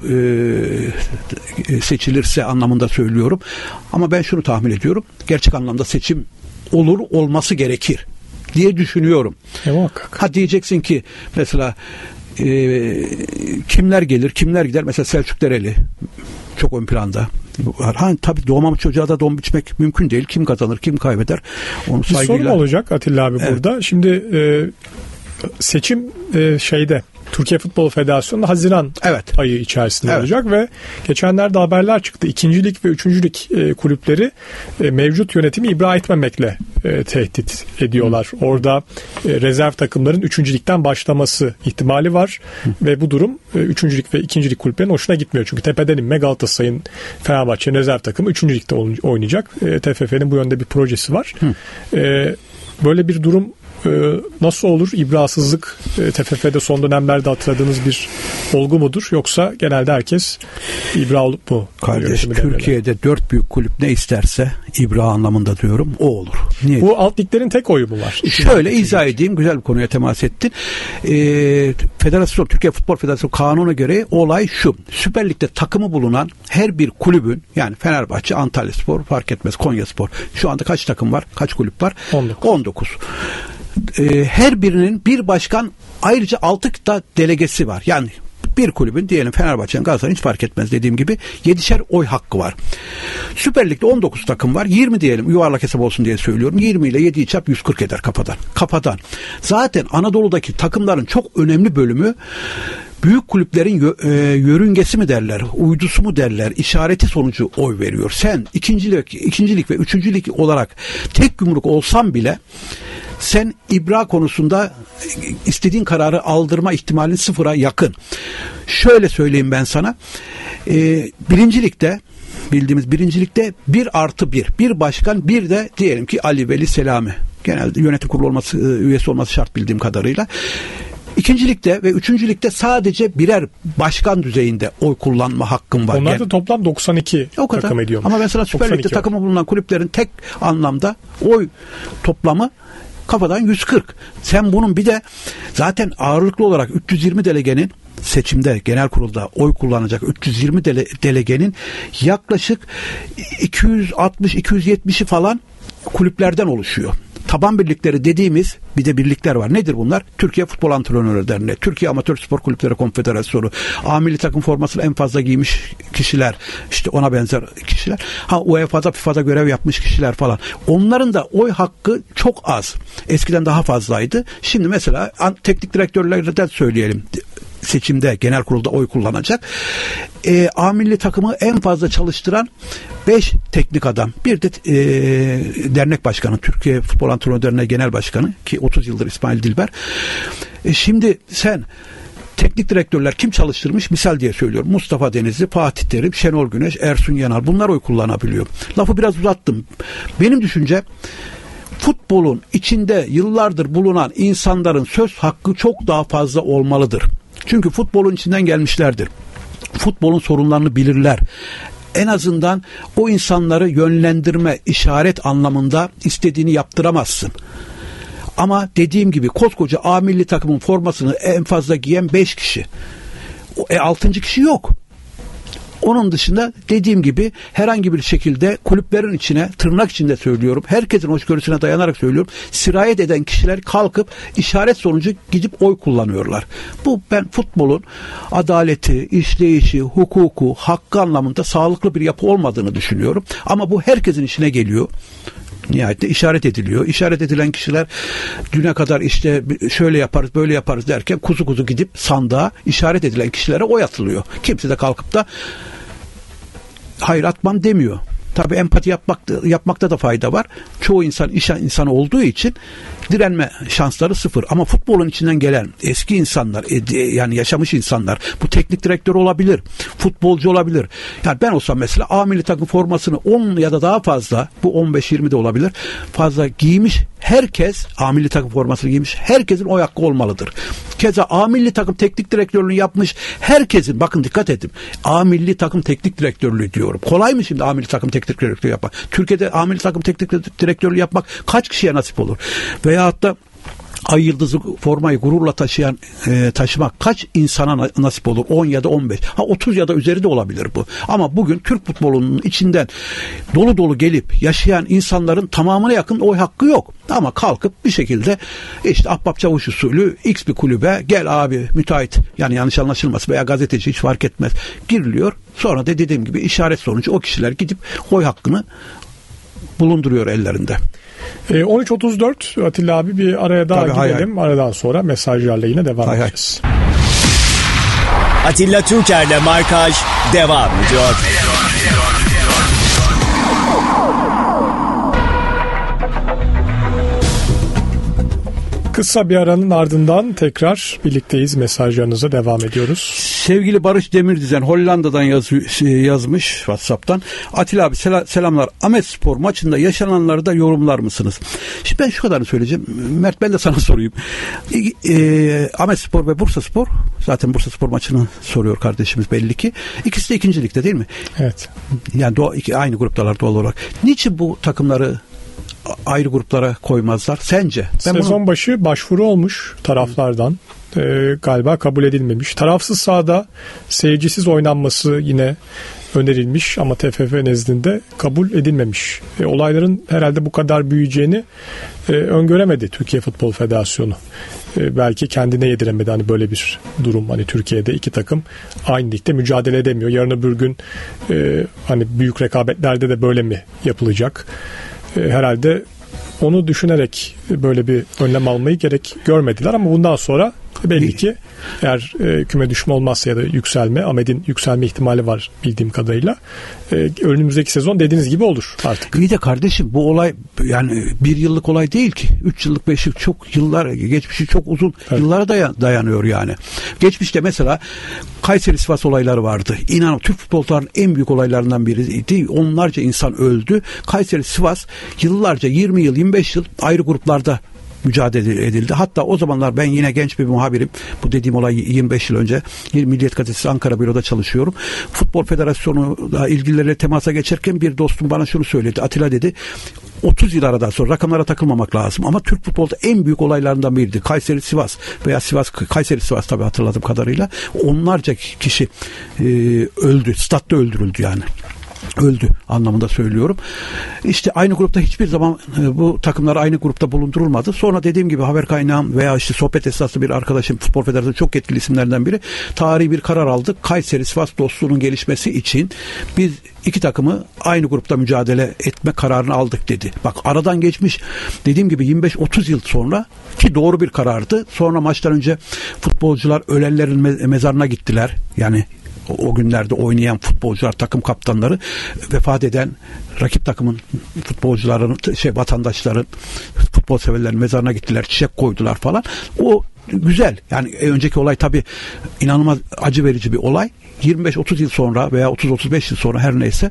C: e, seçilirse anlamında söylüyorum. Ama ben şunu tahmin ediyorum. Gerçek anlamda seçim olur, olması gerekir diye düşünüyorum.
B: E, muhakkak.
C: Ha diyeceksin ki mesela e, kimler gelir, kimler gider? Mesela Selçuk Dereli çok ön planda. Ha, tabii doğmamış çocuğa da don biçmek mümkün değil. Kim kazanır, kim kaybeder? Onu
B: bir
C: saygıyla...
B: sorum olacak Atilla abi
C: Evet.
B: burada. Şimdi e, seçim e, şeyde Türkiye Futbol Federasyonu'nda Haziran
C: Evet.
B: ayı içerisinde
C: Evet.
B: olacak ve geçenlerde haberler çıktı. İkincilik ve üçüncülük e, kulüpleri e, mevcut yönetimi ibra etmemekle e, tehdit ediyorlar. Hı. Orada e, rezerv takımların üçüncülükten başlaması ihtimali var. Hı. Ve bu durum e, üçüncülük ve ikincilik kulüplerin hoşuna gitmiyor. Çünkü tepeden inme Galatasaray'ın, Fenerbahçe'nin rezerv takımı üçüncülükte oynayacak. E, T F F'nin bu yönde bir projesi var. E, böyle bir durum nasıl olur? İbrasızlık T F F'de son dönemlerde hatırladığınız bir olgu mudur? Yoksa genelde herkes ibra olup mu?
C: Kardeş, Türkiye'de dört büyük kulüp ne isterse ibra anlamında diyorum o olur. Niye?
B: Bu alt liglerin tek oyu mu var?
C: Şöyle izah edeyim. Güzel bir konuya temas ettin. Ee, Federasyon, Türkiye Futbol Federasyonu kanuna göre olay şu. Süper Lig'de takımı bulunan her bir kulübün, yani Fenerbahçe, Antalyaspor, fark etmez, Konyaspor. Şu anda kaç takım var? Kaç kulüp var?
B: on dokuz.
C: on dokuz. Ee, her birinin bir başkan, ayrıca altı da delegesi var. Yani bir kulübün, diyelim Fenerbahçe'nin, Galatasaray'ın, hiç fark etmez, dediğim gibi yedişer oy hakkı var. Süper Lig'de on dokuz takım var. yirmi diyelim, yuvarlak hesap olsun diye söylüyorum. yirmi ile yediyi çarp, yüz kırk eder kafadan. Kafadan. Zaten Anadolu'daki takımların çok önemli bölümü büyük kulüplerin yörüngesi mi derler, uydusu mu derler, işareti sonucu oy veriyor. Sen ikincilik, ikincilik ve üçüncülük olarak tek yumruk olsan bile sen ibra konusunda istediğin kararı aldırma ihtimalin sıfıra yakın. Şöyle söyleyeyim ben sana. E, birincilikte, bildiğimiz birincilikte bir artı bir. Bir başkan, bir de diyelim ki Ali Veli Selami. Genelde yönetim kurulu olması, üyesi olması şart bildiğim kadarıyla. İkincilikte ve üçüncülükte sadece birer başkan düzeyinde oy kullanma hakkım var.
B: Onlar da toplam doksan iki
C: o kadar.
B: takım ediyormuş.
C: Ama mesela Süper Lig'de takımı bulunan kulüplerin tek anlamda oy toplamı kafadan yüz kırk. Sen bunun bir de zaten ağırlıklı olarak üç yüz yirmi delegenin seçimde, genel kurulda oy kullanacak üç yüz yirmi dele, delegenin yaklaşık iki yüz altmış iki yüz yetmişi falan kulüplerden oluşuyor. Taban birlikleri dediğimiz bir de birlikler var. Nedir bunlar? Türkiye Futbol Antrenörleri Derneği, Türkiye Amatör Spor Kulüpleri Konfederasyonu, A milli takım formasını en fazla giymiş kişiler, işte ona benzer kişiler. Ha U E F A'da, FIFA'da görev yapmış kişiler falan. Onların da oy hakkı çok az. Eskiden daha fazlaydı. Şimdi mesela teknik direktörlerden söyleyelim. Seçimde, genel kurulda oy kullanacak. E, A milli takımı en fazla çalıştıran beş teknik adam. Bir de e, dernek başkanı, Türkiye Futbol Antrenörleri Derneği Genel Başkanı, ki otuz yıldır İsmail Dilber. E, şimdi sen teknik direktörler kim çalıştırmış? Misal diye söylüyorum. Mustafa Denizli, Fatih Terim, Şenol Güneş, Ersun Yanal. Bunlar oy kullanabiliyor. Lafı biraz uzattım. Benim düşüncem, futbolun içinde yıllardır bulunan insanların söz hakkı çok daha fazla olmalıdır. Çünkü futbolun içinden gelmişlerdir. Futbolun sorunlarını bilirler. En azından o insanları yönlendirme, işaret anlamında istediğini yaptıramazsın. Ama dediğim gibi koskoca A milli takımın formasını en fazla giyen beş kişi. E, altıncı kişi yok. Onun dışında dediğim gibi herhangi bir şekilde kulüplerin içine, tırnak içinde söylüyorum, herkesin hoşgörüsüne dayanarak söylüyorum, sirayet eden kişiler kalkıp işaret sonucu gidip oy kullanıyorlar. Bu, ben futbolun adaleti, işleyişi, hukuku, hakkı anlamında sağlıklı bir yapı olmadığını düşünüyorum. Ama bu herkesin işine geliyor. Nihayetinde işaret ediliyor. İşaret edilen kişiler düne kadar işte şöyle yaparız, böyle yaparız derken kuzu kuzu gidip sandığa işaret edilen kişilere oy atılıyor. Kimse de kalkıp da hayır atmam demiyor. Tabii empati yapmak, yapmakta da fayda var. Çoğu insan iş insanı olduğu için direnme şansları sıfır. Ama futbolun içinden gelen eski insanlar, yani yaşamış insanlar, bu teknik direktör olabilir, futbolcu olabilir. Yani ben olsam mesela A milli takım formasını on ya da daha fazla, bu on beş yirmi de olabilir, fazla giymiş herkes, A milli takım formasını giymiş herkesin oy hakkı olmalıdır. Keza A milli takım teknik direktörlüğünü yapmış herkesin, bakın dikkat edin, A milli takım teknik direktörlüğü diyorum. Kolay mı şimdi A milli takım teknik direktörlüğü yapmak? Türkiye'de A milli takım teknik direktörlüğü yapmak kaç kişiye nasip olur? Veyahut da Ay yıldızı formayı gururla taşıyan e, taşımak kaç insana nasip olur? on ya da on beş. Ha otuz ya da üzeri de olabilir bu. Ama bugün Türk futbolunun içinden dolu dolu gelip yaşayan insanların tamamına yakın oy hakkı yok. Ama kalkıp bir şekilde işte Ahbap Çavuş usulü X bir kulübe gel abi müteahhit, yani yanlış anlaşılması veya gazeteci hiç fark etmez, giriliyor. Sonra da dediğim gibi işaret sonucu o kişiler gidip oy hakkını bulunduruyor ellerinde.
B: on üç otuz dört Atilla abi, bir araya daha
C: Tabii,
B: gidelim.
C: hay hay.
B: Aradan sonra mesajlarla yine devam
C: hay
B: edeceğiz.
A: Hay. Atilla Türker'le Markaj devam ediyor.
B: Kısa bir aranın ardından tekrar birlikteyiz. Mesajlarınıza devam ediyoruz.
C: Sevgili Barış Demirdizen Hollanda'dan yaz, yazmış WhatsApp'tan. Atilla abi sel- selamlar. Ahmetspor maçında yaşananları da yorumlar mısınız? Şimdi ben şu kadarını söyleyeceğim. Mert, ben de sana sorayım. E, Ahmetspor ve Bursaspor, zaten Bursaspor maçını soruyor kardeşimiz belli ki. İkisi de ikinci ligde değil mi?
B: Evet.
C: Yani doğa, iki, aynı gruptalar doğal olarak. Niçin bu takımları ayrı gruplara koymazlar sence? Ben
B: Sezon
C: bunu...
B: başı başvuru olmuş taraflardan. Ee, galiba kabul edilmemiş. Tarafsız sahada seyircisiz oynanması yine önerilmiş ama T F F nezdinde kabul edilmemiş. E, olayların herhalde bu kadar büyüyeceğini e, öngöremedi Türkiye Futbol Federasyonu. E, belki kendine yediremedi hani böyle bir durum. Hani Türkiye'de iki takım aynı ligde mücadele edemiyor. Yarın öbür gün e, hani büyük rekabetlerde de böyle mi yapılacak? E, herhalde onu düşünerek böyle bir önlem almayı gerek görmediler ama bundan sonra belli ki eğer e, küme düşme olmazsa ya da yükselme, Ahmet'in yükselme ihtimali var bildiğim kadarıyla. E, önümüzdeki sezon dediğiniz gibi olur artık.
C: İyi de kardeşim, bu olay yani bir yıllık olay değil ki. Üç yıllık, beş yıllık, çok yıllar, geçmişi çok uzun evet. yıllara dayan, dayanıyor yani. Geçmişte mesela Kayseri Sivas olayları vardı. İnanın Türk futbolcuların en büyük olaylarından biriydi. Onlarca insan öldü. Kayseri Sivas yıllarca, yirmi yıl, yirmi beş yıl ayrı gruplarda mücadele edildi. Hatta o zamanlar ben yine genç bir muhabirim. Bu dediğim olay yirmi beş yıl önce. Milliyet Gazetesi Ankara Büro'da çalışıyorum. Futbol Federasyonu'la ilgililerle temasa geçerken bir dostum bana şunu söyledi. Atilla dedi, otuz yıl aradan sonra rakamlara takılmamak lazım. Ama Türk futbolda en büyük olaylarından biriydi. Kayseri Sivas veya Sivas Kayseri Sivas tabii hatırladığım kadarıyla onlarca kişi e, öldü. Statta öldürüldü yani. Öldü anlamında söylüyorum. İşte aynı grupta hiçbir zaman e, bu takımlar aynı grupta bulundurulmadı. Sonra dediğim gibi haber kaynağım veya işte sohbet esaslı bir arkadaşım, Futbol Federasyonu çok etkili isimlerden biri, tarihi bir karar aldık. Kayseri Sivas dostluğunun gelişmesi için biz iki takımı aynı grupta mücadele etme kararını aldık dedi. Bak aradan geçmiş dediğim gibi yirmi beş otuz yıl sonra, ki doğru bir karardı. Sonra maçtan önce futbolcular ölenlerin me- mezarına gittiler. Yani o günlerde oynayan futbolcular, takım kaptanları, vefat eden rakip takımın futbolcuların, şey vatandaşların, futbol severlerin mezarına gittiler, çiçek koydular falan. O güzel. Yani önceki olay tabii inanılmaz acı verici bir olay. yirmi beş otuz yıl sonra veya otuz otuz beş yıl sonra her neyse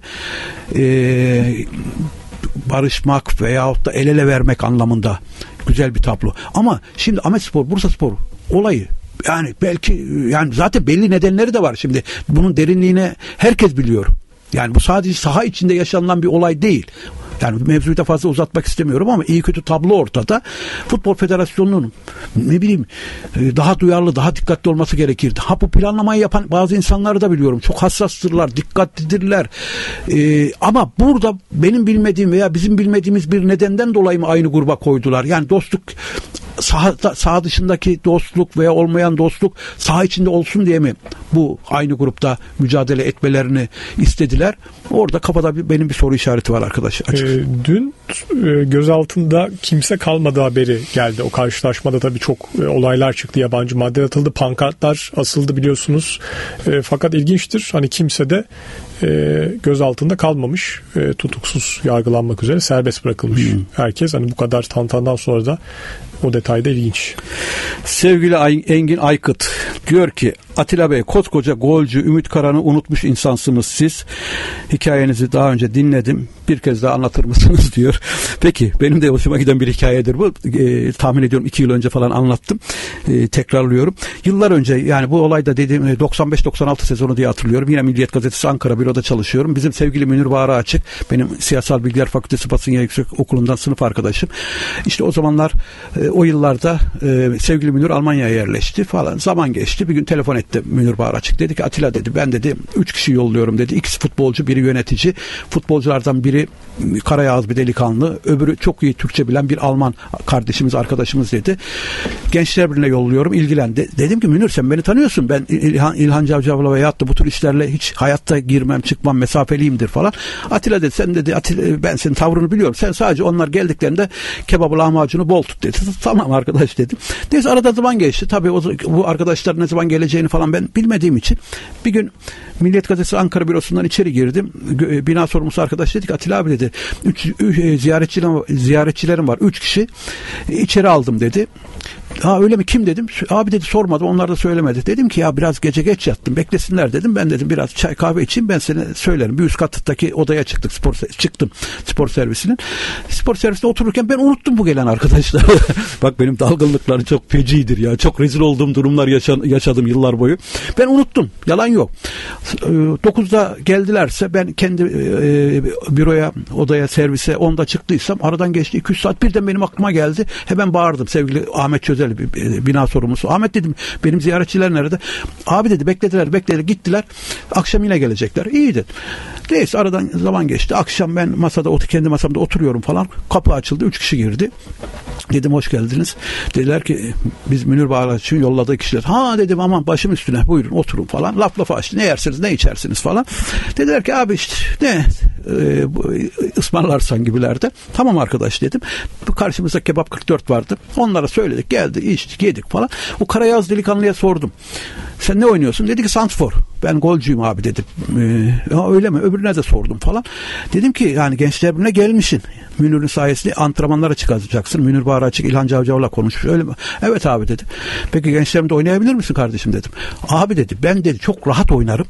C: ee, barışmak veyahut da el ele vermek anlamında güzel bir tablo. Ama şimdi Ahmetspor, Bursaspor olayı, yani belki, yani zaten belli nedenleri de var şimdi. Bunun derinliğine herkes biliyor. Yani bu sadece saha içinde yaşanılan bir olay değil. Yani mevzuyu da fazla uzatmak istemiyorum ama iyi kötü tablo ortada. Futbol Federasyonu'nun ne bileyim daha duyarlı, daha dikkatli olması gerekirdi. Ha, bu planlamayı yapan bazı insanları da biliyorum. Çok hassastırlar, dikkatlidirler. Ee, ama burada benim bilmediğim veya bizim bilmediğimiz bir nedenden dolayı mı aynı gruba koydular? Yani dostluk saha, saha dışındaki dostluk veya olmayan dostluk saha içinde olsun diye mi bu aynı grupta mücadele etmelerini istediler? Orada kafada bir, benim bir soru işareti var arkadaş.
B: E, dün e, gözaltında kimse kalmadı haberi geldi. O karşılaşmada tabii çok e, olaylar çıktı. Yabancı madde atıldı. Pankartlar asıldı biliyorsunuz. E, fakat ilginçtir. Hani kimse de e, gözaltında kalmamış. E, tutuksuz yargılanmak üzere serbest bırakılmış. Hmm. Herkes hani bu kadar tantandan sonra da o detayda ilginç.
C: Sevgili Ay- Engin Aykıt diyor ki Atilla Bey koskoca golcü Ümit Karan'ı unutmuş insansınız siz. Hikayenizi daha önce dinledim. Bir kez daha anlatır mısınız diyor. Peki benim de hoşuma giden bir hikayedir bu. E, tahmin ediyorum iki yıl önce falan anlattım. E, tekrarlıyorum. Yıllar önce yani bu olayda dediğim doksan beş doksan altı sezonu diye hatırlıyorum. Yine Milliyet Gazetesi Ankara büroda çalışıyorum. Bizim sevgili Münir Bağrı Açık benim Siyasal Bilgiler Fakültesi Basın Yayın Yüksek Okulu'ndan sınıf arkadaşım. İşte o zamanlar e, o yıllarda e, sevgili Münir Almanya'ya yerleşti falan. Zaman geçti. Bir gün telefon etti Münir Bağrı Açık. Dedi ki Atilla dedi ben dedi üç kişi yolluyorum dedi. İkisi futbolcu, biri yönetici. Futbolculardan biri karayağız bir delikanlı. Öbürü çok iyi Türkçe bilen bir Alman kardeşimiz, arkadaşımız dedi. Gençler Birliği'ne yolluyorum. İlgilendi. Dedim ki Münir sen beni tanıyorsun. Ben İlhan, İlhan Cavcav'la veyahut da bu tür işlerle hiç hayatta girmem, çıkmam, mesafeliyimdir falan. Atilla dedi sen dedi Atilla, ben senin tavrını biliyorum. Sen sadece onlar geldiklerinde kebabı lahmacunu bol tut dedi. Tamam arkadaş dedim. Neyse arada zaman geçti. Tabii o, bu arkadaşlar ne zaman geleceğini falan ben bilmediğim için bir gün Milliyet Gazetesi Ankara bürosundan içeri girdim. Bina sorumlusu arkadaş dedi ki Atilla abi dedi üç, üç ziyaretçilerim, ziyaretçilerim var. Üç kişi içeri aldım dedi. Ha öyle mi kim dedim. Abi dedi sormadım onlar da söylemedi. Dedim ki ya biraz gece geç yattım beklesinler dedim. Ben dedim biraz çay kahve içeyim ben seni söylerim. Bir üst kattaki odaya çıktık spor çıktım spor servisinin. Spor servisinde otururken ben unuttum bu gelen arkadaşlar. Bak benim dalgınlıkları çok fecidir ya. Çok rezil olduğum durumlar yaşa, yaşadım yıllar boyu. Ben unuttum. Yalan yok. dokuzda geldilerse ben kendi e, büroya, odaya, servise onda çıktıysam aradan geçti iki üç saat birden benim aklıma geldi. Hemen bağırdım sevgili Ahmet Çözel bina sorumlusu. Ahmet dedim benim ziyaretçiler nerede? Abi dedi beklediler beklediler gittiler. Akşam yine gelecekler. İyi dedim. Neyse aradan zaman geçti. Akşam ben masada kendi masamda oturuyorum falan. Kapı açıldı. Üç kişi girdi. Dedim hoş geldiniz. Dediler ki biz Münir Bağrı Açık'ın yolladığı kişiler. Ha dedim aman başım üstüne buyurun oturun falan. Laf lafa açtı. Ne yersiniz ne içersiniz falan. Dediler ki abi işte ne e, ısmarlarsan gibilerde. Tamam arkadaş dedim. Karşımızda kebap kırk dört vardı. Onlara söyledik geldi içtik yedik falan. O karayaz delikanlıya sordum. Sen ne oynuyorsun? Dedi ki santfor. Ben golcüyüm abi dedim. Ee, ya öyle mi? Öbürüne de sordum falan. Dedim ki yani Gençler Birliği'ne gelmişsin. Münir'in sayesinde antrenmanlara çıkacaksın. Münir Bağrı Açık, İlhan Cavcav'la konuşmuş. Öyle mi? Evet abi dedi. Peki Gençler Birliği'nde oynayabilir misin kardeşim dedim. Abi dedi ben dedi çok rahat oynarım.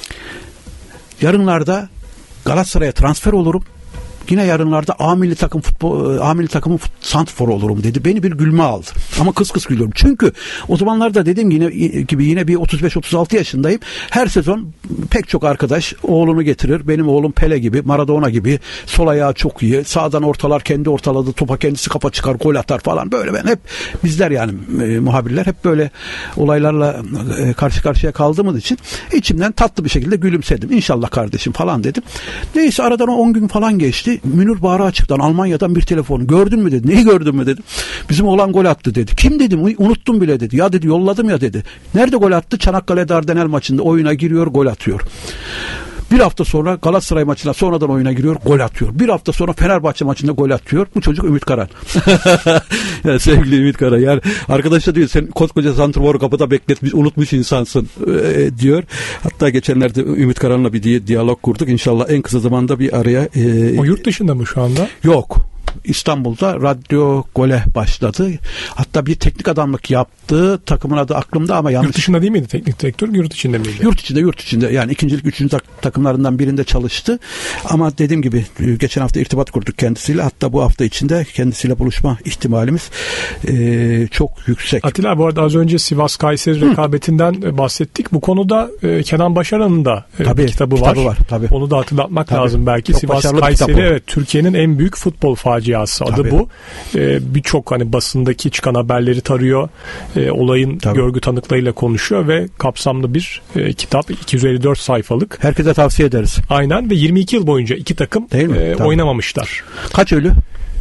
C: Yarınlarda Galatasaray'a transfer olurum. Yine yarınlarda A milli takım futbol A milli takımın santrforu olurum dedi. Beni bir gülme aldı. Ama kıs kıs gülüyorum. Çünkü o zamanlarda dediğim yine gibi yine bir otuz beş otuz altı yaşındayım. Her sezon pek çok arkadaş oğlunu getirir. Benim oğlum Pele gibi, Maradona gibi sol ayağı çok iyi. Sağdan ortalar kendi ortaladığı topa kendisi kafa çıkar, gol atar falan. Böyle ben hep bizler yani e, muhabirler hep böyle olaylarla e, karşı karşıya kaldığımız için içimden tatlı bir şekilde gülümsedim. İnşallah kardeşim falan dedim. Neyse aradan on gün falan geçti. Münir Bağrı Açık'tan Almanya'dan bir telefon. Gördün mü dedi. Neyi gördün mü dedim. Bizim oğlan gol attı dedi. Kim dedim. Unuttum bile dedi. Ya dedi yolladım ya dedi. Nerede gol attı? Çanakkale Dardanel maçında oyuna giriyor gol atıyor. Bir hafta sonra Galatasaray maçına sonradan oyuna giriyor, gol atıyor. Bir hafta sonra Fenerbahçe maçında gol atıyor. Bu çocuk Ümit Karan. Yani sevgili Ümit Karan. Yani arkadaşlar diyor sen koskoca santrfor kapıda bekletmiş, unutmuş insansın e, diyor. Hatta geçenlerde Ümit Karan'la bir diye diyalog kurduk. İnşallah en kısa zamanda bir araya. E,
B: o yurt dışında mı şu anda?
C: Yok. İstanbul'da Radyo Gole başladı. Hatta bir teknik adamlık yaptı. Takımın adı aklımda ama yanlış.
B: Yurt dışında değil miydi teknik direktör? Yurt içinde miydi?
C: Yurt içinde, yurt içinde. Yani ikincilik, üçüncü tak- takımlarından birinde çalıştı. Ama dediğim gibi geçen hafta irtibat kurduk kendisiyle. Hatta bu hafta içinde kendisiyle buluşma ihtimalimiz e, çok yüksek.
B: Atilla bu arada az önce Sivas Kayseri Hı. rekabetinden bahsettik. Bu konuda e, Kenan Başaran'ın da e,
C: tabii,
B: bir kitabı,
C: kitabı
B: var.
C: var tabii.
B: Onu da hatırlatmak tabii. lazım belki.
C: Çok
B: Sivas Kayseri evet, Türkiye'nin en büyük futbol faciası adı tabii. bu. Ee, birçok hani basındaki çıkan haberleri tarıyor. Ee, olayın tabii. görgü tanıklarıyla konuşuyor ve kapsamlı bir e, kitap. iki yüz elli dört sayfalık.
C: Herkese tavsiye ederiz.
B: Aynen ve yirmi iki yıl boyunca iki takım e, oynamamışlar.
C: Kaç ölü?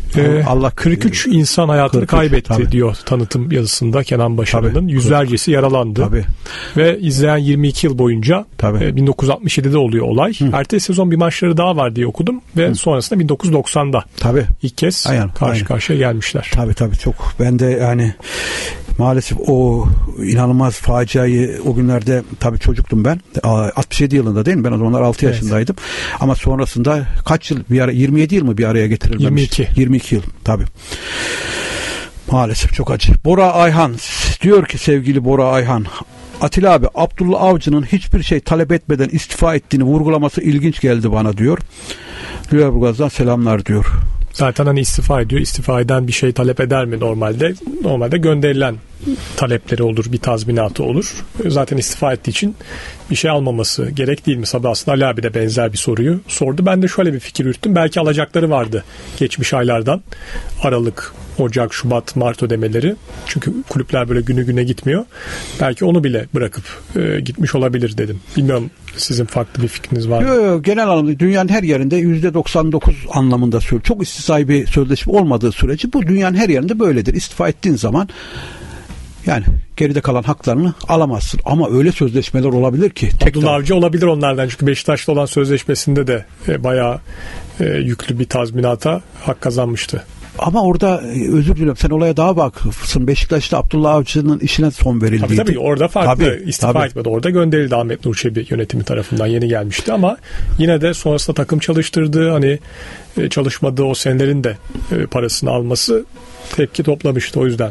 B: Ee,
C: Allah
B: kırk üç insan hayatını
C: kırk üç,
B: kaybetti
C: tabii.
B: diyor tanıtım yazısında Kenan Başaran'ın.
C: Tabii,
B: Yüzlercesi yaralandı.
C: Tabii.
B: Ve izleyen yirmi iki yıl boyunca e, bin dokuz yüz altmış yedide oluyor olay. Hı. Ertesi sezon bir maçları daha var diye okudum ve Hı. sonrasında bin dokuz yüz doksanda
C: tabii.
B: ilk kez
C: aynen,
B: karşı
C: aynen.
B: karşıya gelmişler.
C: Tabii tabii çok. Ben de yani maalesef o inanılmaz faciayı o günlerde tabii çocuktum ben. altmış yedi yılında değil mi? Ben o zamanlar altı evet. yaşındaydım. Ama sonrasında kaç yıl bir ara yirmi yedi yıl mı bir araya getirilmemiş?
B: yirmi iki.
C: yirmi iki yıl tabii. Maalesef çok acı. Bora Ayhan diyor ki sevgili Bora Ayhan, Atilla abi Abdullah Avcı'nın hiçbir şey talep etmeden istifa ettiğini vurgulaması ilginç geldi bana diyor. Lüleburgaz'dan selamlar diyor.
B: Zaten hani istifa ediyor. İstifa eden bir şey talep eder mi normalde? Normalde gönderilen talepleri olur, bir tazminatı olur. Zaten istifa ettiği için bir şey almaması gerek değil mi? Sabah aslında Ali abi de benzer bir soruyu sordu. Ben de şöyle bir fikir yürüttüm. Belki alacakları vardı geçmiş aylardan. Aralık, Ocak, Şubat, Mart ödemeleri. Çünkü kulüpler böyle günü güne gitmiyor. Belki onu bile bırakıp e, gitmiş olabilir dedim. Bilmiyorum sizin farklı bir fikriniz var mı?
C: Yok yok, genel anlamda dünyanın her yerinde yüzde doksan dokuz anlamında söylüyorum. Çok istisnai bir sözleşme olmadığı sürece bu dünyanın her yerinde böyledir. İstifa ettiğin zaman yani geride kalan haklarını alamazsın. Ama öyle sözleşmeler olabilir ki.
B: Abdullah Avcı olabilir onlardan. Çünkü Beşiktaş'ta olan sözleşmesinde de e, bayağı e, yüklü bir tazminata hak kazanmıştı.
C: Ama orada özür diliyorum, sen olaya daha vakıfsın. Beşiktaş'ta Abdullah Avcı'nın işine son verildiydi.
B: Tabii tabii orada farklı.
C: Tabii,
B: istifa
C: tabii.
B: etmedi. Orada gönderildi Ahmet Nur Çebi yönetimi tarafından, yeni gelmişti ama yine de sonrasında takım çalıştırdığı, hani çalışmadığı o senelerin de parasını alması tepki toplamıştı, o yüzden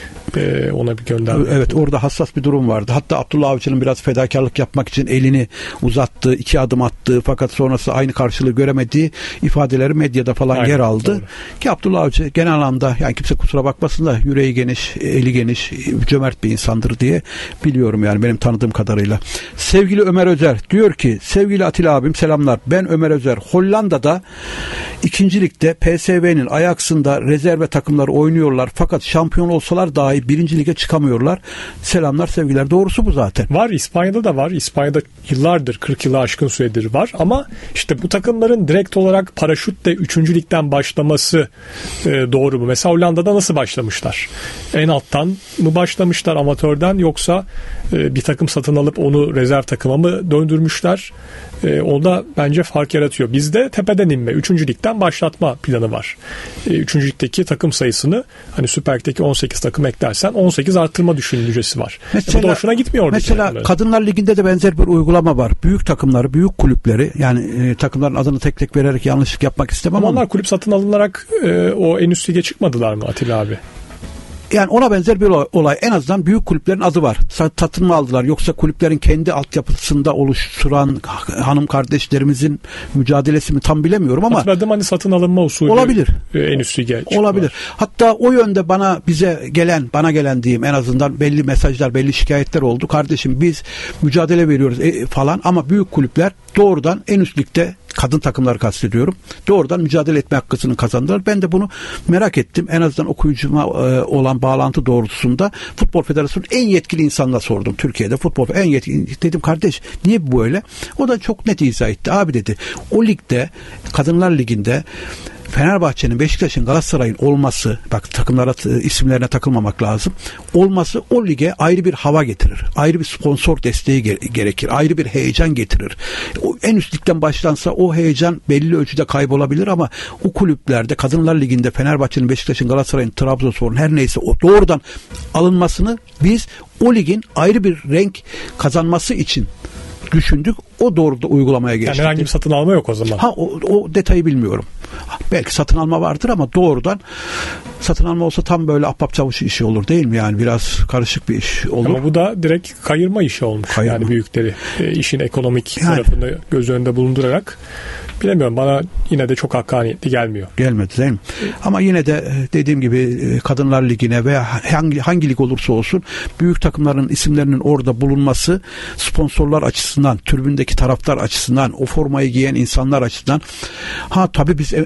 B: Ee, ona bir gönderme.
C: Evet, orada hassas bir durum vardı. Hatta Abdullah Avcı'nın biraz fedakarlık yapmak için elini uzattığı, iki adım attığı fakat sonrası aynı karşılığı göremediği ifadeleri medyada falan aynen, yer aldı. Doğru. Ki Abdullah Avcı genel anlamda, yani kimse kusura bakmasın da, yüreği geniş, eli geniş, cömert bir insandır diye biliyorum yani benim tanıdığım kadarıyla. Sevgili Ömer Özer diyor ki, sevgili Atilla abim selamlar. Ben Ömer Özer. Hollanda'da ikinci ligde P S V'nin Ajax'ında rezerve takımları oynuyorlar fakat şampiyon olsalar dahi birinci lige çıkamıyorlar. Selamlar, sevgiler. Doğrusu bu zaten.
B: Var, İspanya'da da var. İspanya'da yıllardır, kırk yılı aşkın süredir var ama işte bu takımların direkt olarak paraşütle üçüncü ligden başlaması e, doğru mu? Mesela Hollanda'da nasıl başlamışlar? En alttan mı başlamışlar, amatörden, yoksa e, bir takım satın alıp onu rezerv takıma mı döndürmüşler? E, o da bence fark yaratıyor. Bizde tepeden inme, üçüncü ligden başlatma planı var. E, üçüncü ligdeki takım sayısını, hani Süper Lig'deki on sekiz takım eklersen on sekiz artırma düşüncesi var. Mesela, e, bu da hoşuna gitmiyor.
C: Mesela takımları. Kadınlar Ligi'nde de benzer bir uygulama var. Büyük takımları, büyük kulüpleri, yani e, takımların adını tek tek vererek yanlışlık yapmak istemem ama.
B: Ama onlar kulüp satın alınarak e, o en üst lige çıkmadılar mı Atilla abi?
C: Yani ona benzer bir olay. En azından büyük kulüplerin adı var. Satın mı aldılar, yoksa kulüplerin kendi altyapısında oluşturan hanım kardeşlerimizin mücadelesi mi tam bilemiyorum ama.
B: Hatırladım, hani satın alınma usulü.
C: Olabilir.
B: En üst lige çıktılar.
C: Olabilir. Hatta o yönde bana bize gelen, bana gelen diyeyim, en azından belli mesajlar, belli şikayetler oldu. Kardeşim biz mücadele veriyoruz e, falan ama büyük kulüpler doğrudan en üst ligde, kadın takımları kastediyorum, doğrudan mücadele etme hakkını kazandılar. Ben de bunu merak ettim. En azından okuyucuma e, olan bağlantı doğrultusunda Futbol Federasyonu en yetkili insanına sordum. Türkiye'de futbol en yetkili. Dedim kardeş niye bu böyle? O da çok net izah etti. Abi dedi, o ligde, Kadınlar Ligi'nde Fenerbahçe'nin, Beşiktaş'ın, Galatasaray'ın olması, bak takımlara, isimlerine takılmamak lazım, olması o lige ayrı bir hava getirir. Ayrı bir sponsor desteği gerekir. Ayrı bir heyecan getirir. O, en üst ligden başlansa o heyecan belli ölçüde kaybolabilir ama o kulüplerde, Kadınlar Ligi'nde Fenerbahçe'nin, Beşiktaş'ın, Galatasaray'ın, Trabzonspor'un her neyse o doğrudan alınmasını biz o ligin ayrı bir renk kazanması için düşündük. O doğruda uygulamaya geçtik.
B: Yani herhangi bir satın alma yok o zaman.
C: Ha, o, o detayı bilmiyorum. Belki satın alma vardır ama doğrudan satın alma olsa tam böyle ahbap çavuşu işi olur değil mi? Yani biraz karışık bir iş olur.
B: Ama bu da direkt kayırma işi olmuş. Kayırma. Yani büyükleri e, işin ekonomik yani tarafını göz önünde bulundurarak, bilemiyorum, bana yine de çok hakkaniyetli gelmiyor. Gelmedi değil mi?
C: Ama yine de dediğim gibi Kadınlar Ligi'ne veya hangi, hangi lig olursa olsun büyük takımların isimlerinin orada bulunması sponsorlar açısından, tribündeki taraftar açısından, o formayı giyen insanlar açısından, ha tabii biz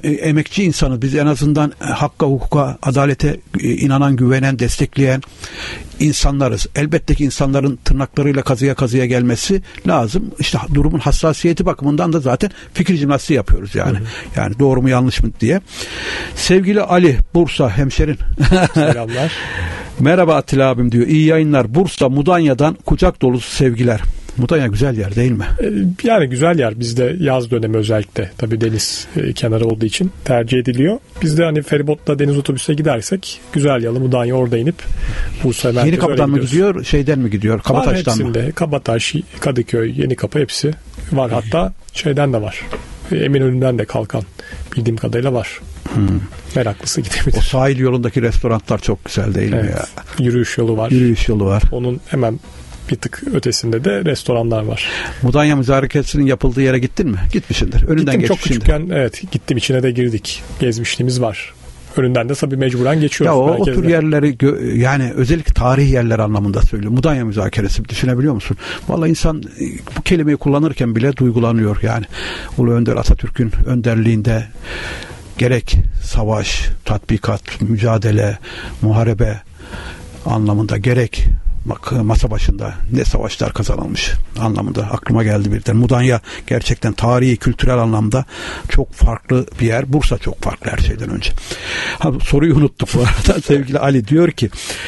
C: emekçi insanı, biz en azından hakka, hukuka, adalete inanan, güvenen, destekleyen insanlarız. Elbette ki insanların tırnaklarıyla kazıya kazıya gelmesi lazım. İşte durumun hassasiyeti bakımından da zaten fikir jimnastiği yapıyoruz yani. Hı hı. Yani doğru mu yanlış mı diye. Sevgili Ali, Bursa hemşerin.
B: Selamlar.
C: Merhaba Atilla abim diyor. İyi yayınlar. Bursa Mudanya'dan kucak dolusu sevgiler. Mudanya güzel yer değil mi?
B: Yani güzel yer. Bizde yaz dönemi özellikle tabii deniz kenarı olduğu için tercih ediliyor. Biz de hani feribotla deniz otobüse gidersek güzel yalı Mudanya, orada inip Bursa merkeze
C: Yeni Kapı'dan mı gidiyor, şeyden mi gidiyor? Kabataş'tan mı?
B: Hepsinde. Kabataş, Kadıköy, Yeni Kapı hepsi var. Hatta şeyden de var. Eminönü'nden de kalkan bildiğim kadarıyla var. Hmm. Meraklısı gidebilir.
C: O sahil yolundaki restoranlar çok güzel değil evet. mi ya?
B: Yürüyüş yolu var.
C: Yürüyüş yolu var.
B: Onun hemen bir tık ötesinde de restoranlar var.
C: Mudanya müzarekesinin yapıldığı yere gittin mi? Gitmişsindir. Önünden
B: gittim,
C: geçmişsindir.
B: Çok küçükken evet gittim, içine de girdik. Gezmişliğimiz var. Önünden de tabii mecburen geçiyoruz.
C: Ya o, o tür yerleri gö- yani özellikle tarihi yerler anlamında söylüyorum. Mudanya müzakeresi düşünebiliyor musun? Vallahi insan bu kelimeyi kullanırken bile duygulanıyor yani. Ulu Önder Atatürk'ün önderliğinde gerek savaş, tatbikat, mücadele, muharebe anlamında gerek bak masa başında ne savaşlar kazanılmış anlamında aklıma geldi birden. Mudanya gerçekten tarihi, kültürel anlamda çok farklı bir yer. Bursa çok farklı her şeyden önce. Ha, soruyu unuttuk bu arada. Sevgili Ali diyor ki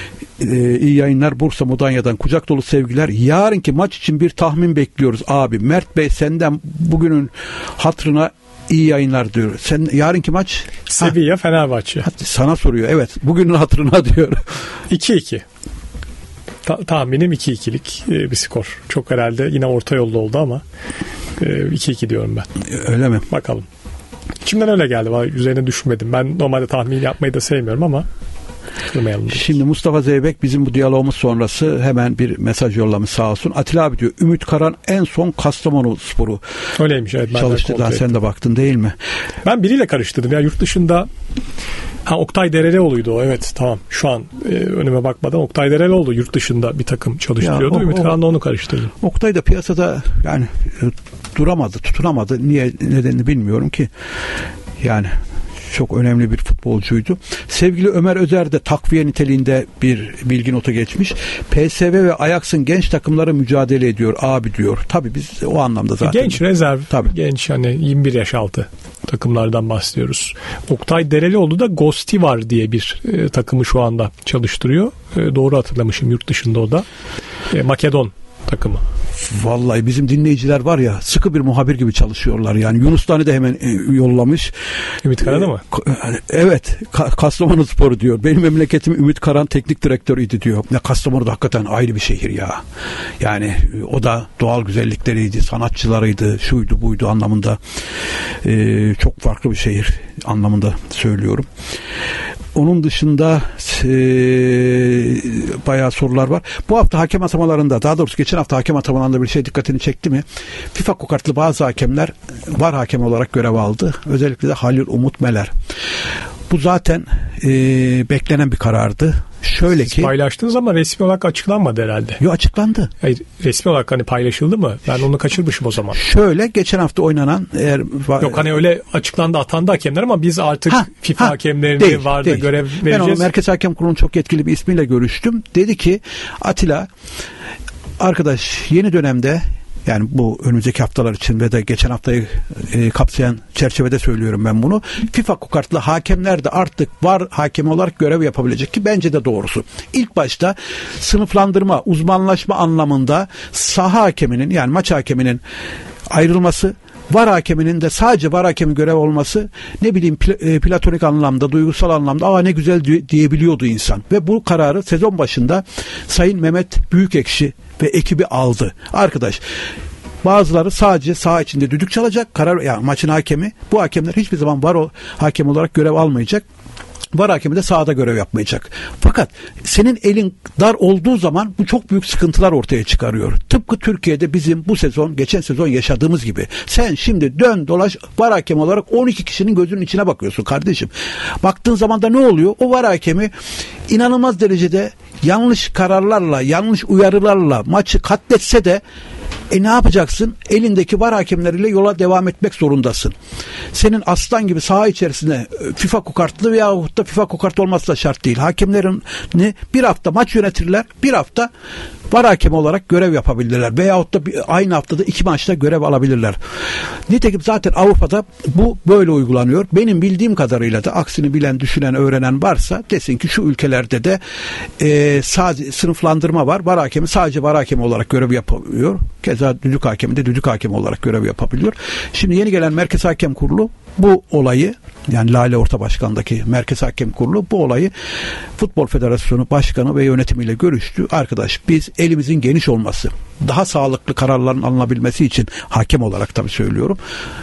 C: e, iyi yayınlar, Bursa Mudanya'dan kucak dolu sevgiler. Yarınki maç için bir tahmin bekliyoruz abi. Mert Bey senden bugünün hatırına İyi yayınlar diyor. Sen yarınki maç?
B: Sevilla Fenerbahçe.
C: Sana soruyor. Evet. Bugünün hatırına diyor.
B: iki iki. Ta- tahminim iki ikilik e, bir skor. Çok herhalde yine orta yolda oldu ama e, iki iki diyorum ben.
C: Öyle mi?
B: Bakalım. İçimden öyle geldi. Üzerine düşünmedim. Ben normalde tahmin yapmayı da sevmiyorum ama kırmayalım.
C: Şimdi Mustafa Zeybek bizim bu diyalogumuz sonrası hemen bir mesaj yollamış sağ olsun. Atilla abi diyor, Ümit Karan en son Kastamonu Sporu
B: öyleymiş, evet,
C: çalıştı. Daha sen de baktın değil mi?
B: Ben biriyle karıştırdım ya, yurt dışında. Ha, Oktay Derelioğlu'ydu o, evet, tamam. Şu an e, önüme bakmadan Oktay Derelioğlu yurt dışında bir takım çalıştırıyordu. Ya, o, Ümit Karan'la onu karıştırdım.
C: Oktay da piyasada yani e, duramadı, tutunamadı. Niye, nedenini bilmiyorum ki. Yani çok önemli bir futbolcuydu. Sevgili Ömer Özer de takviye niteliğinde bir bilgi notu geçmiş. P S V ve Ajax'ın genç takımları mücadele ediyor abi diyor. Tabii biz o anlamda zaten.
B: Genç rezerv,
C: tabii.
B: Genç hani yirmi bir yaş altı takımlardan bahsediyoruz. Oktay Derelioğlu da Gosti var diye bir e, takımı şu anda çalıştırıyor. E, doğru hatırlamışım, yurt dışında o da. E, Makedon takımı.
C: Vallahi bizim dinleyiciler var ya, sıkı bir muhabir gibi çalışıyorlar yani. Yunus Tani de hemen e, yollamış.
B: Ümit Karan'ı mı?
C: Evet. Ka- Kastamonu Sporu diyor. Benim memleketim Ümit Karan teknik direktörüydü diyor. Ya Kastamonu da hakikaten ayrı bir şehir ya. Yani o da doğal güzellikleriydi, sanatçılarıydı, şuydu buydu anlamında. Ee, çok farklı bir şehir anlamında söylüyorum. Onun dışında e, bayağı sorular var. Bu hafta hakem atamalarında, daha doğrusu geçen hafta hakem atamalarında bir şey dikkatini çekti mi? FIFA kokartlı bazı hakemler var hakem olarak görev aldı. Özellikle de Halil Umut Meler. Bu zaten e, beklenen bir karardı. Şöyle
B: Siz
C: ki
B: paylaştınız ama resmi olarak açıklanmadı herhalde.
C: Yok, açıklandı.
B: Hayır, resmi olarak hani paylaşıldı mı? Ben onu kaçırmışım o zaman.
C: Şöyle geçen hafta oynanan eğer
B: yok hani öyle açıklandı, atandı hakemler ama biz artık ha, FIFA ha, hakemlerini değil, vardı değil. Görev vereceğiz. Ben onu
C: Merkez Hakem Kurulu'nun çok yetkili bir ismiyle görüştüm. Dedi ki Atilla arkadaş, yeni dönemde, yani bu önümüzdeki haftalar için ve de geçen haftayı e, kapsayan çerçevede söylüyorum ben bunu. FIFA kokartlı hakemler de artık var hakem olarak görev yapabilecek, ki bence de doğrusu. İlk başta sınıflandırma, uzmanlaşma anlamında saha hakeminin, yani maç hakeminin ayrılması, var hakeminin de sadece var hakemi görev olması, ne bileyim pl- platonik anlamda, duygusal anlamda aa ne güzel di- diyebiliyordu insan. Ve bu kararı sezon başında Sayın Mehmet Büyükekşi ve ekibi aldı. Arkadaş, bazıları sadece saha içinde düdük çalacak, karar, yani maçın hakemi. Bu hakemler hiçbir zaman var o hakem olarak görev almayacak. Var hakemi de sahada görev yapmayacak. Fakat senin elin dar olduğu zaman bu çok büyük sıkıntılar ortaya çıkarıyor. Tıpkı Türkiye'de bizim bu sezon, geçen sezon yaşadığımız gibi. Sen şimdi dön dolaş var hakem olarak on iki kişinin gözünün içine bakıyorsun kardeşim. Baktığın zaman da ne oluyor? O var hakemi inanılmaz derecede yanlış kararlarla, yanlış uyarılarla maçı katletse de E ne yapacaksın? Elindeki var hakemleriyle yola devam etmek zorundasın. Senin aslan gibi saha içerisinde FIFA kokartlı veyahut da FIFA kokartlı olması da şart değil. Hakemlerini bir hafta maç yönetirler, bir hafta var hakemi olarak görev yapabilirler. Veyahut da bir, aynı haftada iki maçta görev alabilirler. Nitekim zaten Avrupa'da bu böyle uygulanıyor. Benim bildiğim kadarıyla da aksini bilen, düşünen, öğrenen varsa desin ki şu ülkelerde de e, sadece sınıflandırma var. Var hakemi sadece var hakemi olarak görev yapıyor. Keza düdük hakemi de düdük hakemi olarak görev yapabiliyor. Şimdi yeni gelen Merkez Hakem Kurulu bu olayı, yani Lale Orta Başkan'daki Merkez Hakem Kurulu bu olayı Futbol Federasyonu Başkanı ve yönetimiyle görüştü. Arkadaş biz elimizin geniş olması, daha sağlıklı kararların alınabilmesi için hakem olarak tabii söylüyorum.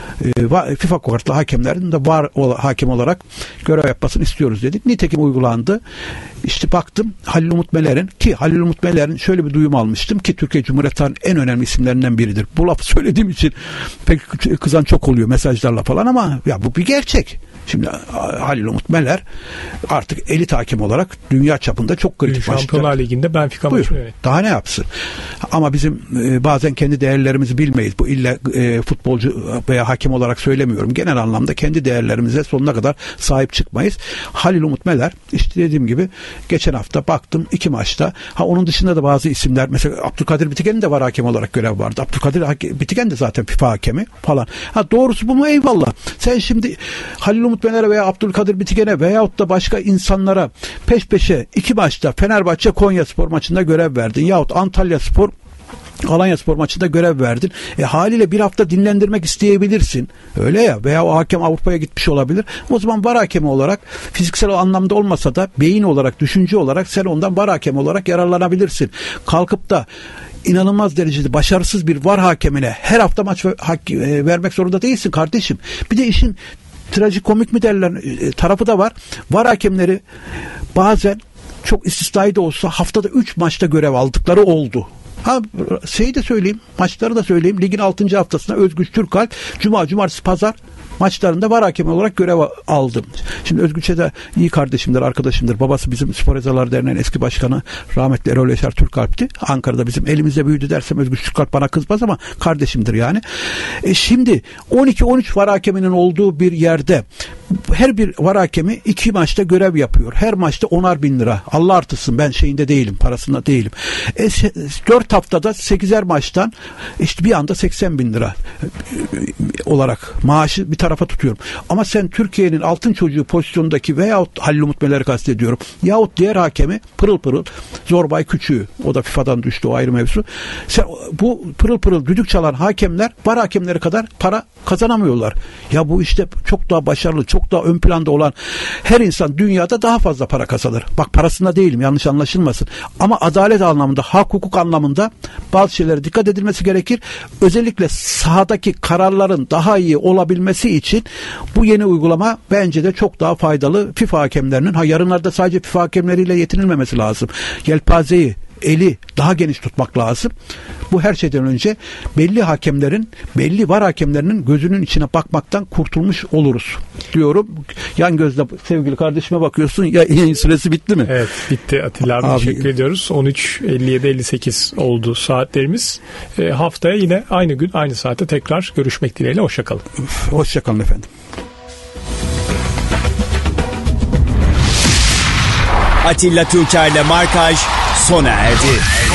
C: FIFA kokartlı hakemlerin de var hakem olarak görev yapmasını istiyoruz dedik. Nitekim uygulandı. İşte baktım Halil Umut Meler'in ki Halil Umut Meler'in şöyle bir duyum almıştım ki Türkiye Cumhuriyeti Tarihinin en önemli isimlerinden biridir. Bu lafı söylediğim için pek kızan çok oluyor mesajlarla falan ama ya bu bir gerçek. Şimdi Halil Umut Meler artık elit hakem olarak dünya çapında çok kritik maçlar.
B: Şampiyonlar Ligi'nde Benfica maçını yönetti.
C: Daha ne yapsın? Ama bizim e, bazen kendi değerlerimizi bilmeyiz. Bu illa e, futbolcu veya hakem olarak söylemiyorum. Genel anlamda kendi değerlerimize sonuna kadar sahip çıkmayız. Halil Umut Meler işte dediğim gibi geçen hafta baktım iki maçta. Ha onun dışında da bazı isimler mesela Abdülkadir Bitiken'in de var hakem olarak görev vardı. Abdülkadir Bitiken de zaten FIFA hakemi falan. Ha doğrusu bu mu? Eyvallah. Sen şimdi Halil Umut Meler'e veya Abdülkadir Bitiken'e veyahut da başka insanlara peş peşe iki maçta Fenerbahçe Konyaspor maçında görev verdin yahut Antalyaspor Alanyaspor maçında görev verdin. E haliyle bir hafta dinlendirmek isteyebilirsin. Öyle ya. Veya o hakem Avrupa'ya gitmiş olabilir. O zaman var hakemi olarak fiziksel anlamda olmasa da beyin olarak, düşünce olarak sen ondan var hakemi olarak yararlanabilirsin. Kalkıp da inanılmaz derecede başarısız bir var hakemine her hafta maç vermek zorunda değilsin kardeşim. Bir de işin trajikomik mi derler tarafı da var. Var hakemleri bazen çok istisnai de olsa haftada üç maçta görev aldıkları oldu. Ha şeyi de söyleyeyim, maçları da söyleyeyim. Ligin altıncı haftasında Özgüç Türkalp Cuma, Cumartesi, Pazar maçlarında var hakem olarak görev aldım. Şimdi Özgüç'e de iyi kardeşimdir, arkadaşımdır. Babası bizim Spor Ezalar Derneği'nin eski başkanı rahmetli Erol Yaşar Türkalp'ti. Ankara'da bizim elimizde büyüdü dersem Özgüç Türkalp bana kızmaz ama kardeşimdir yani. E şimdi on iki on üç var hakeminin olduğu bir yerde her bir var hakemi iki maçta görev yapıyor. Her maçta onar bin lira. Allah artırsın, ben şeyinde değilim, parasında değilim. E, dört haftada sekizer maçtan işte bir anda seksen bin lira olarak maaşı bir tarafa tutuyorum. Ama sen Türkiye'nin altın çocuğu pozisyondaki veyahut Halil Umut Meler'i kastediyorum. Yahut diğer hakemi pırıl pırıl Zorbay Küçüğü. O da FIFA'dan düştü, o ayrı mevzu. Sen bu pırıl pırıl düdük çalan hakemler var hakemleri kadar para kazanamıyorlar. Ya bu işte çok daha başarılı, çok daha ön planda olan her insan dünyada daha fazla para kazanır. Bak parasında değilim, yanlış anlaşılmasın. Ama adalet anlamında, hak hukuk anlamında bazı şeylere dikkat edilmesi gerekir. Özellikle sahadaki kararların daha iyi olabilmesi için bu yeni uygulama bence de çok daha faydalı. FIFA hakemlerinin, ha yarınlarda sadece FIFA hakemleriyle yetinilmemesi lazım. Yelpazeyi, eli daha geniş tutmak lazım. Bu her şeyden önce belli hakemlerin, belli var hakemlerinin gözünün içine bakmaktan kurtulmuş oluruz diyorum. Yan gözle sevgili kardeşime bakıyorsun. Ya yayın süresi bitti mi?
B: Evet, bitti Atilla abi. abi teşekkür ediyoruz. on üç elli yedi elli sekiz oldu saatlerimiz. E, haftaya yine aynı gün aynı saatte tekrar görüşmek dileğiyle. Hoşçakalın.
C: Hoşçakalın efendim.
A: Atilla Türker'le Markaj sona erdi.